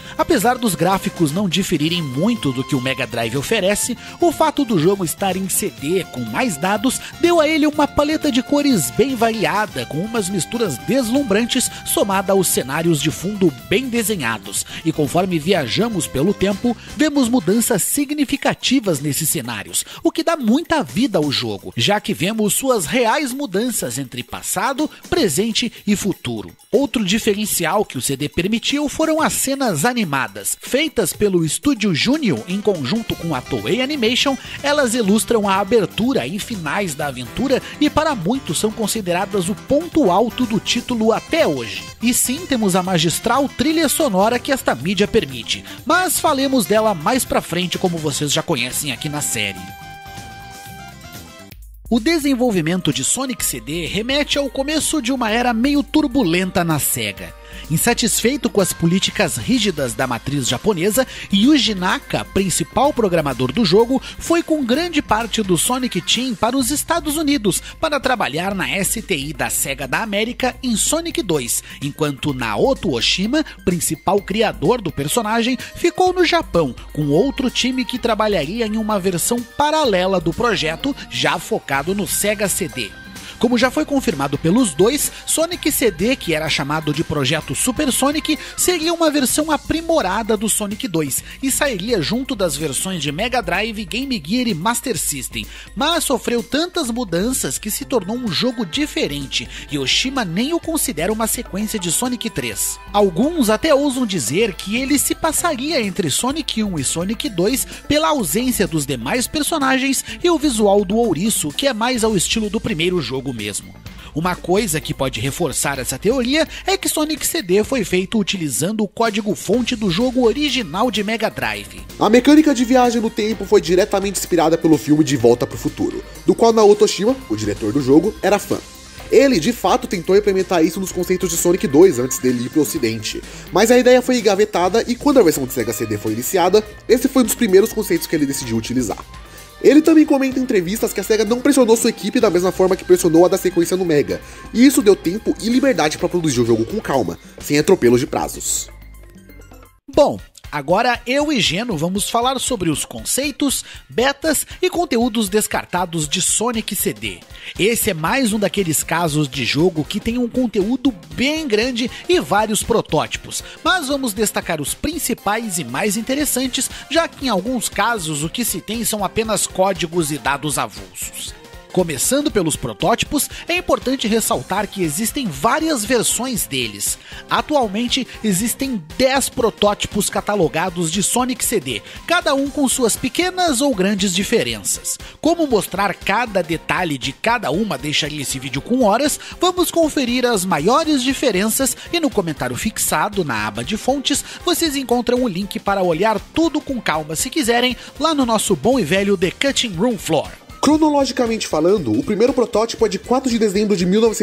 Apesar dos gráficos não diferirem muito do que o Mega Drive oferece, o fato do jogo estar em CD com mais dados deu a ele uma paleta de cores bem variada, com umas misturas deslumbrantes somada aos cenários de fundo bem desenhados, e conforme viajamos pelo tempo, vemos mudanças significativas nesses cenários, o que dá muita vida ao jogo, já que vemos suas reais mudanças entre passado, presente e futuro. Outro diferencial que o CD permitiu foram as cenas animadas. Feitas pelo Estúdio Júnior em conjunto com a Toei Animation, elas ilustram a abertura e finais da aventura e para muitos são consideradas o ponto alto do título até hoje. E sim, temos a magistral trilha sonora que esta mídia permite, mas falemos dela mais pra frente, como vocês já conhecem aqui na série. O desenvolvimento de Sonic CD remete ao começo de uma era meio turbulenta na SEGA. Insatisfeito com as políticas rígidas da matriz japonesa, Yuji Naka, principal programador do jogo, foi com grande parte do Sonic Team para os Estados Unidos para trabalhar na STI da SEGA da América em Sonic 2, enquanto Naoto Oshima, principal criador do personagem, ficou no Japão, com outro time que trabalharia em uma versão paralela do projeto, já focado no Sega CD. Como já foi confirmado pelos dois, Sonic CD, que era chamado de Projeto Super Sonic, seria uma versão aprimorada do Sonic 2 e sairia junto das versões de Mega Drive, Game Gear e Master System, mas sofreu tantas mudanças que se tornou um jogo diferente e Oshima nem o considera uma sequência de Sonic 3. Alguns até ousam dizer que ele se passaria entre Sonic 1 e Sonic 2 pela ausência dos demais personagens e o visual do ouriço, que é mais ao estilo do primeiro jogo mesmo. Uma coisa que pode reforçar essa teoria é que Sonic CD foi feito utilizando o código-fonte do jogo original de Mega Drive. A mecânica de viagem no tempo foi diretamente inspirada pelo filme De Volta para o Futuro, do qual Naoto Oshima, o diretor do jogo, era fã. Ele, de fato, tentou implementar isso nos conceitos de Sonic 2 antes dele ir pro ocidente, mas a ideia foi engavetada e quando a versão de Sega CD foi iniciada, esse foi um dos primeiros conceitos que ele decidiu utilizar. Ele também comenta em entrevistas que a SEGA não pressionou sua equipe da mesma forma que pressionou a da sequência no Mega, e isso deu tempo e liberdade para produzir o jogo com calma, sem atropelos de prazos. Bom, agora eu e Geno vamos falar sobre os conceitos, betas e conteúdos descartados de Sonic CD. Esse é mais um daqueles casos de jogo que tem um conteúdo bem grande e vários protótipos, mas vamos destacar os principais e mais interessantes, já que em alguns casos o que se tem são apenas códigos e dados avulsos. Começando pelos protótipos, é importante ressaltar que existem várias versões deles. Atualmente, existem 10 protótipos catalogados de Sonic CD, cada um com suas pequenas ou grandes diferenças. Como mostrar cada detalhe de cada uma deixaria esse vídeo com horas, vamos conferir as maiores diferenças e no comentário fixado, na aba de fontes, vocês encontram o link para olhar tudo com calma se quiserem, lá no nosso bom e velho The Cutting Room Floor. Cronologicamente falando, o primeiro protótipo é de 4 de dezembro de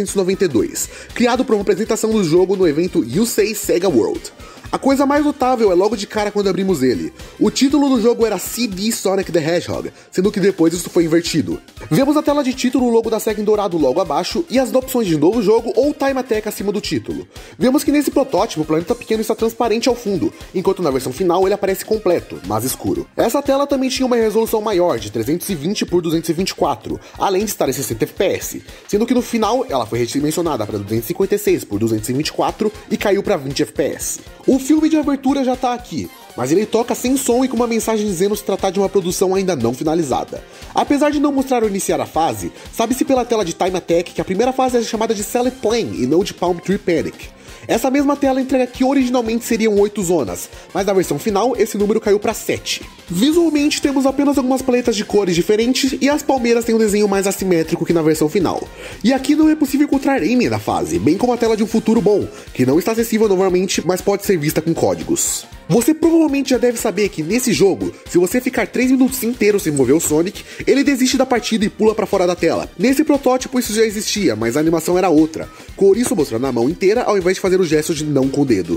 1992, criado para uma apresentação do jogo no evento Yusei Sega World. A coisa mais notável é logo de cara quando abrimos ele. O título do jogo era CD Sonic the Hedgehog, sendo que depois isso foi invertido. Vemos na tela de título o logo da SEGA em dourado logo abaixo e as opções de novo jogo ou Time Attack acima do título. Vemos que nesse protótipo o planeta pequeno está transparente ao fundo, enquanto na versão final ele aparece completo, mas escuro. Essa tela também tinha uma resolução maior, de 320 por 224, além de estar em 60 FPS, sendo que no final ela foi redimensionada para 256 por 224 e caiu para 20 FPS. O filme de abertura já tá aqui, mas ele toca sem som e com uma mensagem dizendo se tratar de uma produção ainda não finalizada. Apesar de não mostrar ou iniciar a fase, sabe-se pela tela de Time Attack que a primeira fase é chamada de Salad Plain e não de Palm Tree Panic. Essa mesma tela entrega que originalmente seriam 8 zonas, mas na versão final esse número caiu para 7. Visualmente temos apenas algumas paletas de cores diferentes e as palmeiras têm um desenho mais assimétrico que na versão final. E aqui não é possível encontrar aiming na fase, bem como a tela de um futuro bom, que não está acessível normalmente, mas pode ser vista com códigos. Você provavelmente já deve saber que nesse jogo, se você ficar 3 minutos inteiros sem mover o Sonic, ele desiste da partida e pula para fora da tela. Nesse protótipo isso já existia, mas a animação era outra, com o ouriço mostrando a mão inteira ao invés de fazer o gesto de não com o dedo.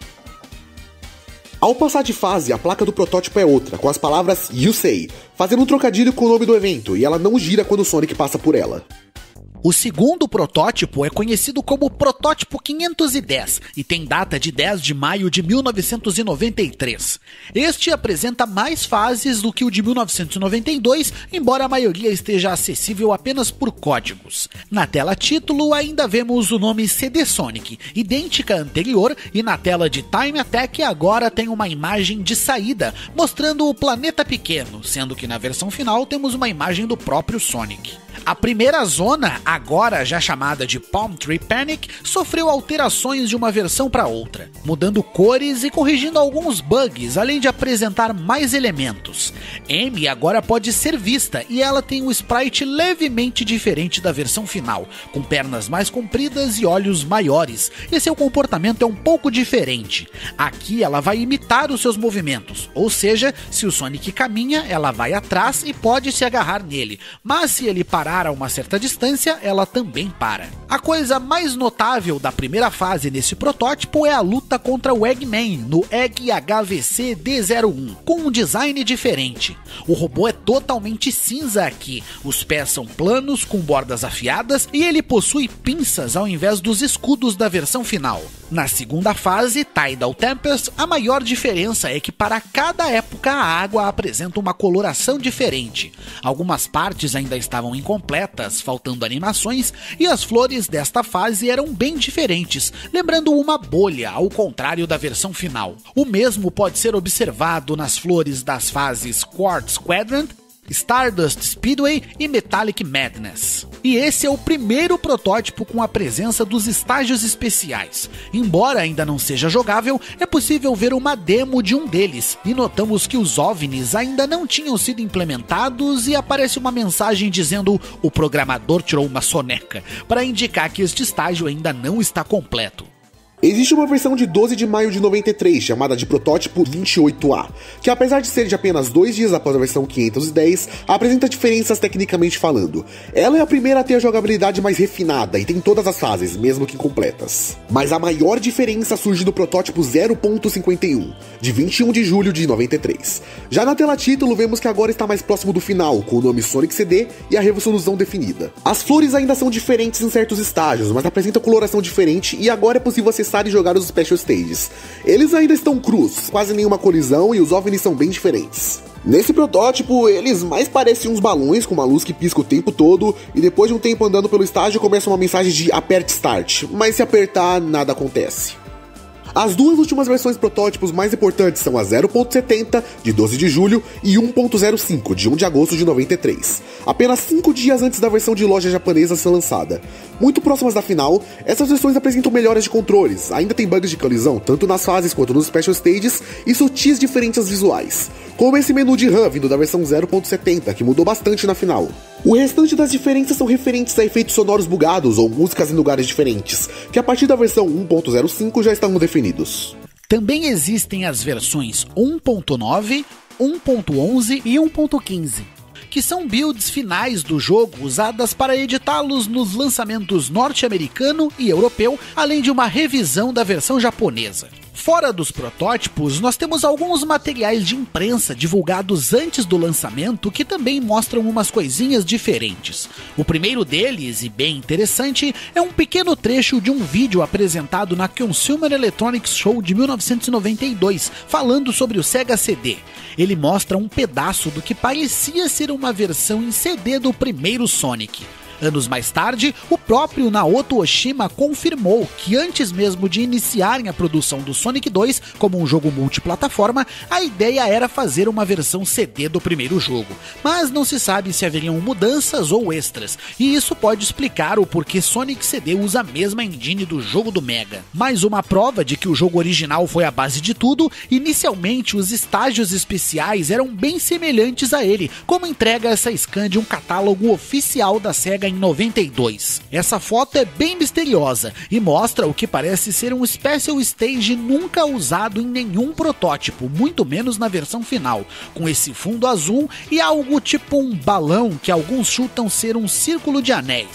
Ao passar de fase, a placa do protótipo é outra, com as palavras You Say, fazendo um trocadilho com o nome do evento, e ela não gira quando o Sonic passa por ela. O segundo protótipo é conhecido como Protótipo 510 e tem data de 10 de maio de 1993. Este apresenta mais fases do que o de 1992, embora a maioria esteja acessível apenas por códigos. Na tela título ainda vemos o nome CD Sonic, idêntica à anterior, e na tela de Time Attack agora tem uma imagem de saída, mostrando o planeta pequeno, sendo que na versão final temos uma imagem do próprio Sonic. A primeira zona, agora já chamada de Palm Tree Panic, sofreu alterações de uma versão para outra, mudando cores e corrigindo alguns bugs, além de apresentar mais elementos. Amy agora pode ser vista e ela tem um sprite levemente diferente da versão final, com pernas mais compridas e olhos maiores, e seu comportamento é um pouco diferente. Aqui ela vai imitar os seus movimentos, ou seja, se o Sonic caminha, ela vai atrás e pode se agarrar nele, mas se ele parar a uma certa distância, ela também para. A coisa mais notável da primeira fase nesse protótipo é a luta contra o Eggman no Egg HVC D01, com um design diferente. O robô é totalmente cinza aqui, os pés são planos com bordas afiadas e ele possui pinças ao invés dos escudos da versão final. Na segunda fase, Tidal Tempest, a maior diferença é que para cada época a água apresenta uma coloração diferente. Algumas partes ainda estavam incompletas, faltando animações, e as flores desta fase eram bem diferentes, lembrando uma bolha, ao contrário da versão final. O mesmo pode ser observado nas flores das fases Quartz Quadrant, Stardust Speedway e Metallic Madness. E esse é o primeiro protótipo com a presença dos estágios especiais. Embora ainda não seja jogável, é possível ver uma demo de um deles, e notamos que os OVNIs ainda não tinham sido implementados e aparece uma mensagem dizendo "o programador tirou uma soneca", para indicar que este estágio ainda não está completo. Existe uma versão de 12 de maio de 93, chamada de Protótipo 28A, que apesar de ser de apenas 2 dias após a versão 510, apresenta diferenças tecnicamente falando. Ela é a primeira a ter a jogabilidade mais refinada e tem todas as fases, mesmo que incompletas. Mas a maior diferença surge do Protótipo 0.51, de 21 de julho de 93. Já na tela título vemos que agora está mais próximo do final, com o nome Sonic CD e a resolução definida. As flores ainda são diferentes em certos estágios, mas apresentam coloração diferente e agora é possível acessar e jogar os Special Stages. Eles ainda estão crus, quase nenhuma colisão e os OVNIs são bem diferentes. Nesse protótipo, eles mais parecem uns balões com uma luz que pisca o tempo todo e depois de um tempo andando pelo estágio começa uma mensagem de aperte Start, mas se apertar, nada acontece. As duas últimas versões protótipos mais importantes são a 0.70, de 12 de julho, e 1.05, de 1 de agosto de 93, apenas 5 dias antes da versão de loja japonesa ser lançada. Muito próximas da final, essas versões apresentam melhoras de controles, ainda tem bugs de colisão, tanto nas fases quanto nos Special Stages, e sutis diferenças visuais, como esse menu de RAM vindo da versão 0.70, que mudou bastante na final. O restante das diferenças são referentes a efeitos sonoros bugados ou músicas em lugares diferentes, que a partir da versão 1.05 já estão definidos. Também existem as versões 1.9, 1.11 e 1.15, que são builds finais do jogo usadas para editá-los nos lançamentos norte-americano e europeu, além de uma revisão da versão japonesa. Fora dos protótipos, nós temos alguns materiais de imprensa divulgados antes do lançamento que também mostram umas coisinhas diferentes. O primeiro deles, e bem interessante, é um pequeno trecho de um vídeo apresentado na Consumer Electronics Show de 1992, falando sobre o Sega CD. Ele mostra um pedaço do que parecia ser uma versão em CD do primeiro Sonic. Anos mais tarde, o próprio Naoto Oshima confirmou que antes mesmo de iniciarem a produção do Sonic 2 como um jogo multiplataforma, a ideia era fazer uma versão CD do primeiro jogo, mas não se sabe se haveriam mudanças ou extras, e isso pode explicar o porquê Sonic CD usa a mesma engine do jogo do Mega. Mais uma prova de que o jogo original foi a base de tudo, inicialmente os estágios especiais eram bem semelhantes a ele, como entrega essa scan de um catálogo oficial da Sega em 92. Essa foto é bem misteriosa e mostra o que parece ser um Special Stage nunca usado em nenhum protótipo, muito menos na versão final, com esse fundo azul e algo tipo um balão que alguns chutam ser um círculo de anéis.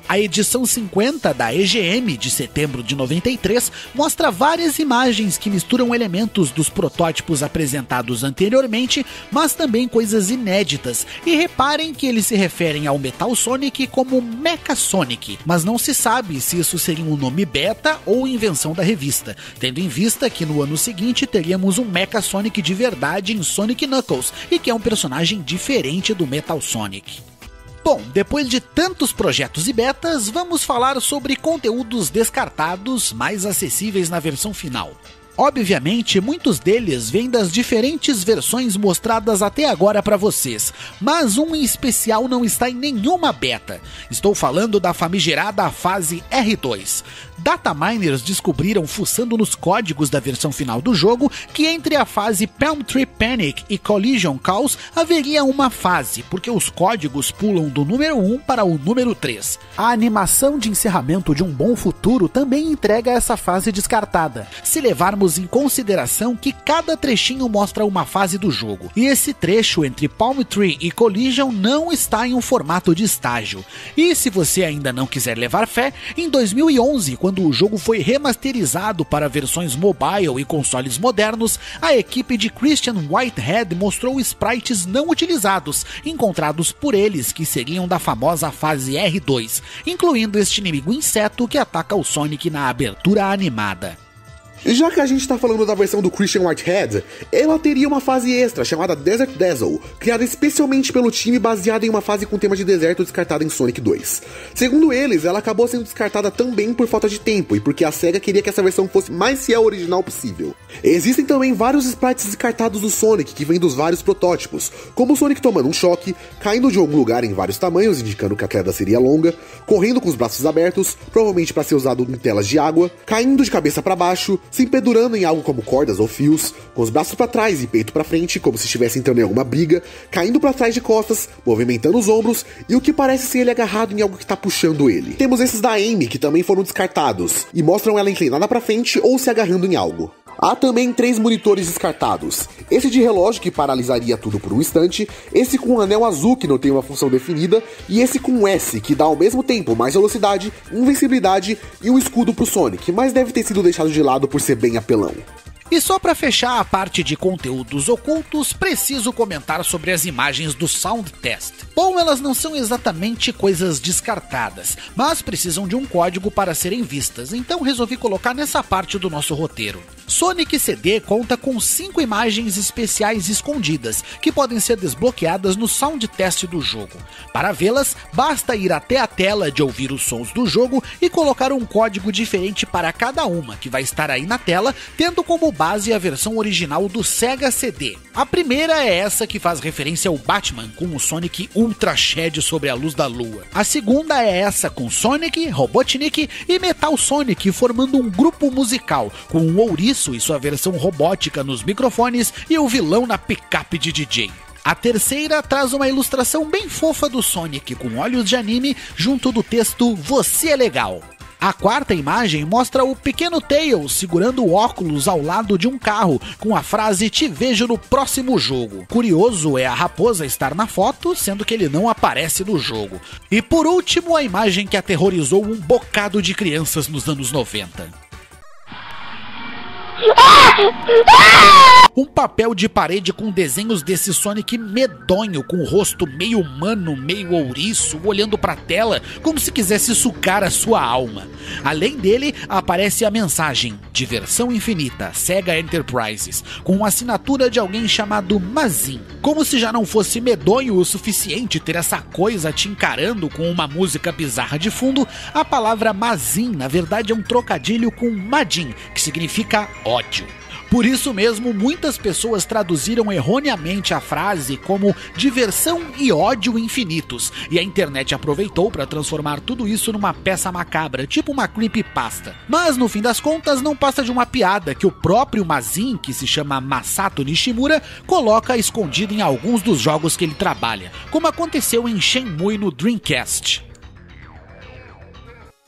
A edição 50 da EGM, de setembro de 93, mostra várias imagens que misturam elementos dos protótipos apresentados anteriormente, mas também coisas inéditas. E reparem que eles se referem ao Metal Sonic como Mecha Sonic, mas não se sabe se isso seria um nome beta ou invenção da revista, tendo em vista que no ano seguinte teríamos um Mecha Sonic de verdade em Sonic Knuckles, e que é um personagem diferente do Metal Sonic. Bom, depois de tantos projetos e betas, vamos falar sobre conteúdos descartados mais acessíveis na versão final. Obviamente, muitos deles vêm das diferentes versões mostradas até agora para vocês, mas um em especial não está em nenhuma beta. Estou falando da famigerada fase R2. Dataminers descobriram, fuçando nos códigos da versão final do jogo, que entre a fase Palm Tree Panic e Collision Chaos haveria uma fase, porque os códigos pulam do número 1 para o número 3. A animação de encerramento de Um Bom Futuro também entrega essa fase descartada, se levarmos em consideração que cada trechinho mostra uma fase do jogo, e esse trecho entre Palm Tree e Collision não está em um formato de estágio. E se você ainda não quiser levar fé, em 2011, quando o jogo foi remasterizado para versões mobile e consoles modernos, a equipe de Christian Whitehead mostrou sprites não utilizados, encontrados por eles, que seriam da famosa fase R2, incluindo este inimigo inseto que ataca o Sonic na abertura animada. Já que a gente tá falando da versão do Christian Whitehead, ela teria uma fase extra chamada Desert Dazzle, criada especialmente pelo time, baseada em uma fase com tema de deserto descartada em Sonic 2. Segundo eles, ela acabou sendo descartada também por falta de tempo e porque a SEGA queria que essa versão fosse mais fiel ao original possível. Existem também vários sprites descartados do Sonic que vêm dos vários protótipos, como o Sonic tomando um choque, caindo de algum lugar em vários tamanhos, indicando que a queda seria longa, correndo com os braços abertos, provavelmente para ser usado em telas de água, caindo de cabeça para baixo, se empedurando em algo como cordas ou fios, com os braços para trás e peito para frente, como se estivesse entrando em alguma briga, caindo para trás de costas, movimentando os ombros e o que parece ser ele agarrado em algo que tá puxando ele. Temos esses da Amy, que também foram descartados, e mostram ela inclinada para frente ou se agarrando em algo. Há também 3 monitores descartados, esse de relógio que paralisaria tudo por um instante, esse com um anel azul que não tem uma função definida, e esse com um S que dá ao mesmo tempo mais velocidade, invencibilidade e um escudo pro Sonic, mas deve ter sido deixado de lado por ser bem apelão. E só para fechar a parte de conteúdos ocultos, preciso comentar sobre as imagens do Sound Test. Bom, elas não são exatamente coisas descartadas, mas precisam de um código para serem vistas, então resolvi colocar nessa parte do nosso roteiro. Sonic CD conta com 5 imagens especiais escondidas, que podem ser desbloqueadas no Sound Test do jogo. Para vê-las, basta ir até a tela de ouvir os sons do jogo e colocar um código diferente para cada uma, que vai estar aí na tela, tendo como base a versão original do Sega CD. A primeira é essa que faz referência ao Batman com o Sonic Ultra Shed sobre a luz da lua. A segunda é essa com Sonic, Robotnik e Metal Sonic formando um grupo musical, com o Ouriço e sua versão robótica nos microfones e o vilão na picape de DJ. A terceira traz uma ilustração bem fofa do Sonic com olhos de anime junto do texto "Você é legal". A quarta imagem mostra o pequeno Tails segurando o óculos ao lado de um carro, com a frase "Te vejo no próximo jogo". Curioso é a raposa estar na foto, sendo que ele não aparece no jogo. E por último, a imagem que aterrorizou um bocado de crianças nos anos 90. Um papel de parede com desenhos desse Sonic medonho, com o rosto meio humano, meio ouriço, olhando pra tela como se quisesse sucar a sua alma. Além dele, aparece a mensagem "Diversão Infinita, Sega Enterprises", com a assinatura de alguém chamado Mazin. Como se já não fosse medonho o suficiente ter essa coisa te encarando com uma música bizarra de fundo, a palavra Mazin na verdade é um trocadilho com Majin, que significa ódio. Por isso mesmo, muitas pessoas traduziram erroneamente a frase como diversão e ódio infinitos, e a internet aproveitou para transformar tudo isso numa peça macabra, tipo uma creepypasta. Mas no fim das contas não passa de uma piada que o próprio Mazin, que se chama Masato Nishimura, coloca escondido em alguns dos jogos que ele trabalha, como aconteceu em Shenmue no Dreamcast. Tão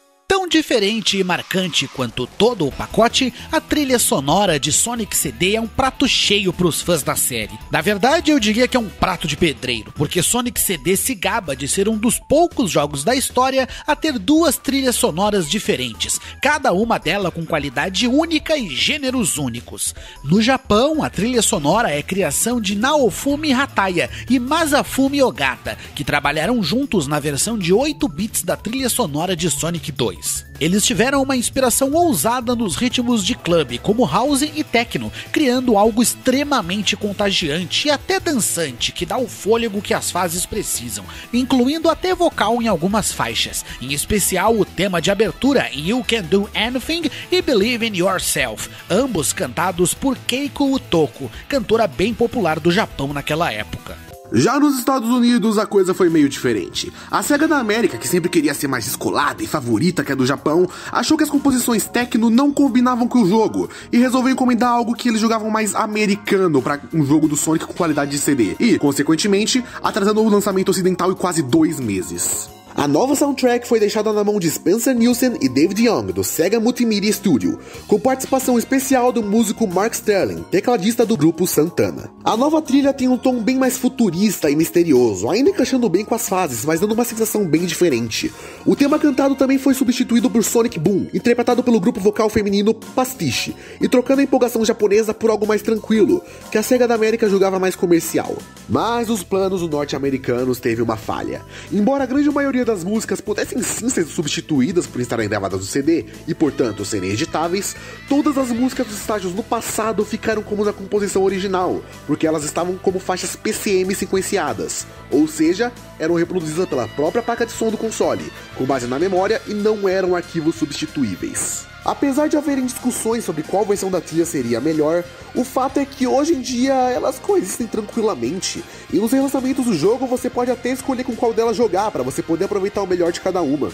diferente e marcante quanto todo o pacote, a trilha sonora de Sonic CD é um prato cheio para os fãs da série. Na verdade, eu diria que é um prato de pedreiro, porque Sonic CD se gaba de ser um dos poucos jogos da história a ter duas trilhas sonoras diferentes, cada uma delas com qualidade única e gêneros únicos. No Japão, a trilha sonora é criação de Naofumi Hataya e Masafumi Ogata, que trabalharam juntos na versão de 8 bits da trilha sonora de Sonic 2. Eles tiveram uma inspiração ousada nos ritmos de clube, como house e techno, criando algo extremamente contagiante e até dançante, que dá o fôlego que as fases precisam, incluindo até vocal em algumas faixas, em especial o tema de abertura You Can Do Anything e Believe in Yourself, ambos cantados por Keiko Utoko, cantora bem popular do Japão naquela época. Já nos Estados Unidos a coisa foi meio diferente. A SEGA da América, que sempre queria ser mais descolada e favorita que a do Japão, achou que as composições techno não combinavam com o jogo e resolveu encomendar algo que eles jogavam mais americano para um jogo do Sonic com qualidade de CD e, consequentemente, atrasando o lançamento ocidental em quase 2 meses. A nova soundtrack foi deixada na mão de Spencer Nielsen e David Young, do Sega Multimedia Studio, com participação especial do músico Mark Sterling, tecladista do grupo Santana. A nova trilha tem um tom bem mais futurista e misterioso, ainda encaixando bem com as fases, mas dando uma sensação bem diferente. O tema cantado também foi substituído por Sonic Boom, interpretado pelo grupo vocal feminino Pastiche, e trocando a empolgação japonesa por algo mais tranquilo, que a SEGA da América julgava mais comercial. Mas os planos norte-americanos teve uma falha. Embora a grande maioria das músicas pudessem sim ser substituídas por estarem gravadas no CD e, portanto, serem editáveis, todas as músicas dos estágios no passado ficaram como na composição original, porque elas estavam como faixas PCM sequenciadas, ou seja, eram reproduzidas pela própria placa de som do console, com base na memória e não eram arquivos substituíveis. Apesar de haverem discussões sobre qual versão da trilha seria melhor, o fato é que hoje em dia elas coexistem tranquilamente, e nos relançamentos do jogo você pode até escolher com qual delas jogar para você poder aproveitar o melhor de cada uma.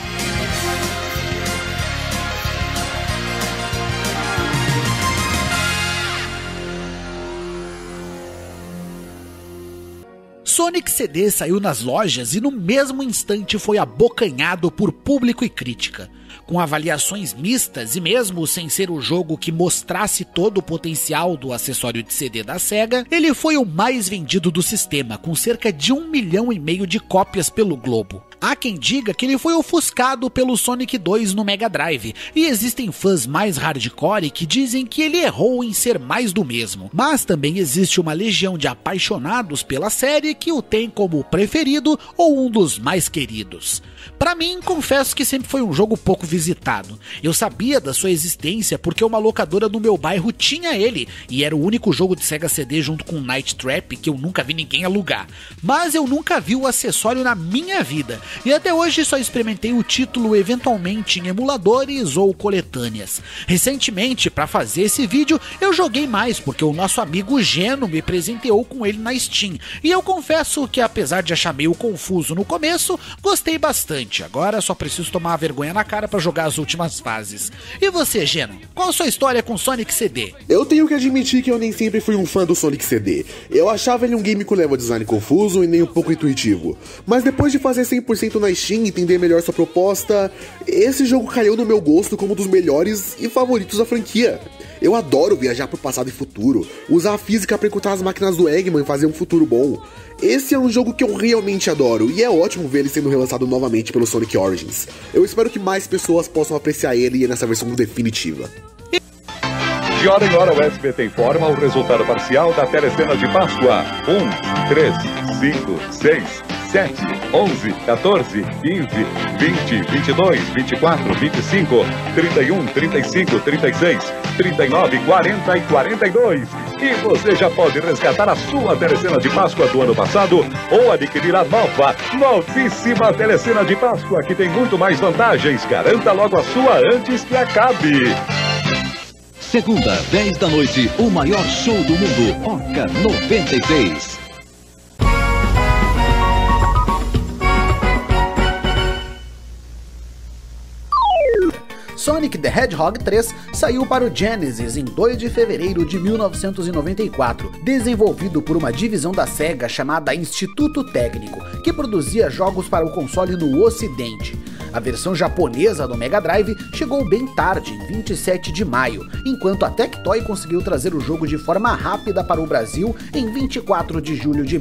Sonic CD saiu nas lojas e no mesmo instante foi abocanhado por público e crítica. Com avaliações mistas e mesmo sem ser o jogo que mostrasse todo o potencial do acessório de CD da SEGA, ele foi o mais vendido do sistema, com cerca de 1,5 milhão de cópias pelo globo. Há quem diga que ele foi ofuscado pelo Sonic 2 no Mega Drive, e existem fãs mais hardcore que dizem que ele errou em ser mais do mesmo. Mas também existe uma legião de apaixonados pela série que o tem como preferido ou um dos mais queridos. Pra mim, confesso que sempre foi um jogo pouco visitado. Eu sabia da sua existência porque uma locadora no meu bairro tinha ele, e era o único jogo de Sega CD junto com Night Trap que eu nunca vi ninguém alugar. Mas eu nunca vi o acessório na minha vida, e até hoje só experimentei o título eventualmente em emuladores ou coletâneas. Recentemente, para fazer esse vídeo, eu joguei mais porque o nosso amigo Geno me presenteou com ele na Steam, e eu confesso que apesar de achar meio confuso no começo, gostei bastante. Agora só preciso tomar a vergonha na cara para jogar as últimas fases. E você, Geno? Qual a sua história com Sonic CD? Eu tenho que admitir que eu nem sempre fui um fã do Sonic CD. Eu achava ele um game com level design confuso e nem um pouco intuitivo. Mas depois de fazer 100% na Steam e entender melhor sua proposta, esse jogo caiu no meu gosto como um dos melhores e favoritos da franquia. Eu adoro viajar pro passado e futuro, usar a física para encontrar as máquinas do Eggman e fazer um futuro bom. Esse é um jogo que eu realmente adoro, e é ótimo ver ele sendo relançado novamente pelo Sonic Origins. Eu espero que mais pessoas possam apreciar ele nessa versão definitiva. De hora em hora, o SBT informa o resultado parcial da telecena de Páscoa. 1, 3, 5, 6, 7, 11, 14, 15, 20, 22, 24, 25, 31, 35, 36, 39, 40 e 42. E você já pode resgatar a sua telecena de Páscoa do ano passado ou adquirir a nova, novíssima telecena de Páscoa, que tem muito mais vantagens. Garanta logo a sua antes que acabe. Segunda, 10 da noite, o maior show do mundo, Oca 96. Sonic the Hedgehog 3 saiu para o Genesis em 2 de fevereiro de 1994, desenvolvido por uma divisão da SEGA chamada Instituto Técnico, que produzia jogos para o console no Ocidente. A versão japonesa do Mega Drive chegou bem tarde, em 27 de maio, enquanto a Tectoy conseguiu trazer o jogo de forma rápida para o Brasil em 24 de julho de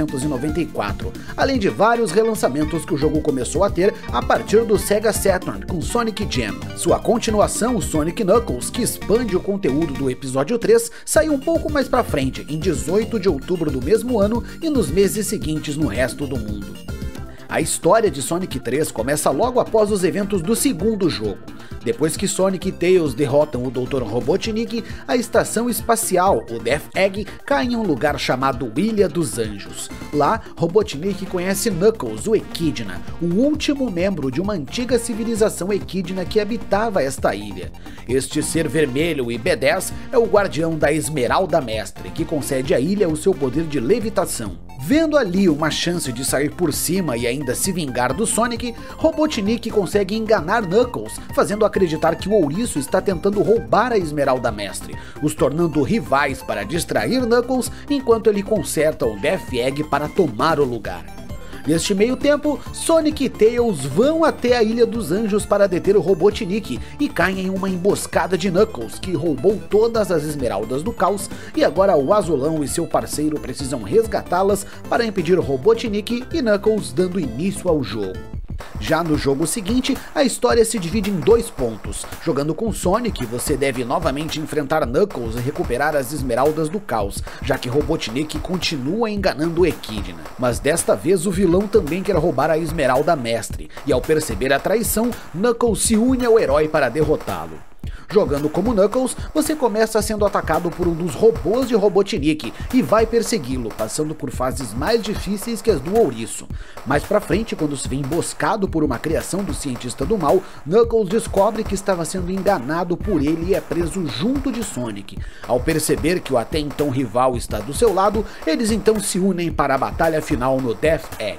1994, além de vários relançamentos que o jogo começou a ter a partir do Sega Saturn com Sonic Jam. Sua continuação, o Sonic Knuckles, que expande o conteúdo do episódio 3, saiu um pouco mais pra frente, em 18 de outubro do mesmo ano e nos meses seguintes no resto do mundo. A história de Sonic 3 começa logo após os eventos do segundo jogo. Depois que Sonic e Tails derrotam o Dr. Robotnik, a estação espacial, o Death Egg, cai em um lugar chamado Ilha dos Anjos. Lá, Robotnik conhece Knuckles, o Equidna, o último membro de uma antiga civilização equidna que habitava esta ilha. Este ser vermelho e B10 é o guardião da Esmeralda Mestre, que concede à ilha o seu poder de levitação. Vendo ali uma chance de sair por cima e ainda se vingar do Sonic, Robotnik consegue enganar Knuckles, fazendo acreditar que o ouriço está tentando roubar a Esmeralda Mestre, os tornando rivais para distrair Knuckles enquanto ele conserta o Death Egg para tomar o lugar. Neste meio tempo, Sonic e Tails vão até a Ilha dos Anjos para deter o Robotnik e caem em uma emboscada de Knuckles, que roubou todas as esmeraldas do caos, e agora o Azulão e seu parceiro precisam resgatá-las para impedir o Robotnik e Knuckles, dando início ao jogo. Já no jogo seguinte, a história se divide em 2 pontos. Jogando com Sonic, você deve novamente enfrentar Knuckles e recuperar as esmeraldas do caos, já que Robotnik continua enganando o Equidna. Mas desta vez o vilão também quer roubar a Esmeralda Mestre, e ao perceber a traição, Knuckles se une ao herói para derrotá-lo. Jogando como Knuckles, você começa sendo atacado por um dos robôs de Robotnik e vai persegui-lo, passando por fases mais difíceis que as do ouriço. Mais pra frente, quando se vê emboscado por uma criação do cientista do mal, Knuckles descobre que estava sendo enganado por ele e é preso junto de Sonic. Ao perceber que o até então rival está do seu lado, eles então se unem para a batalha final no Death Egg.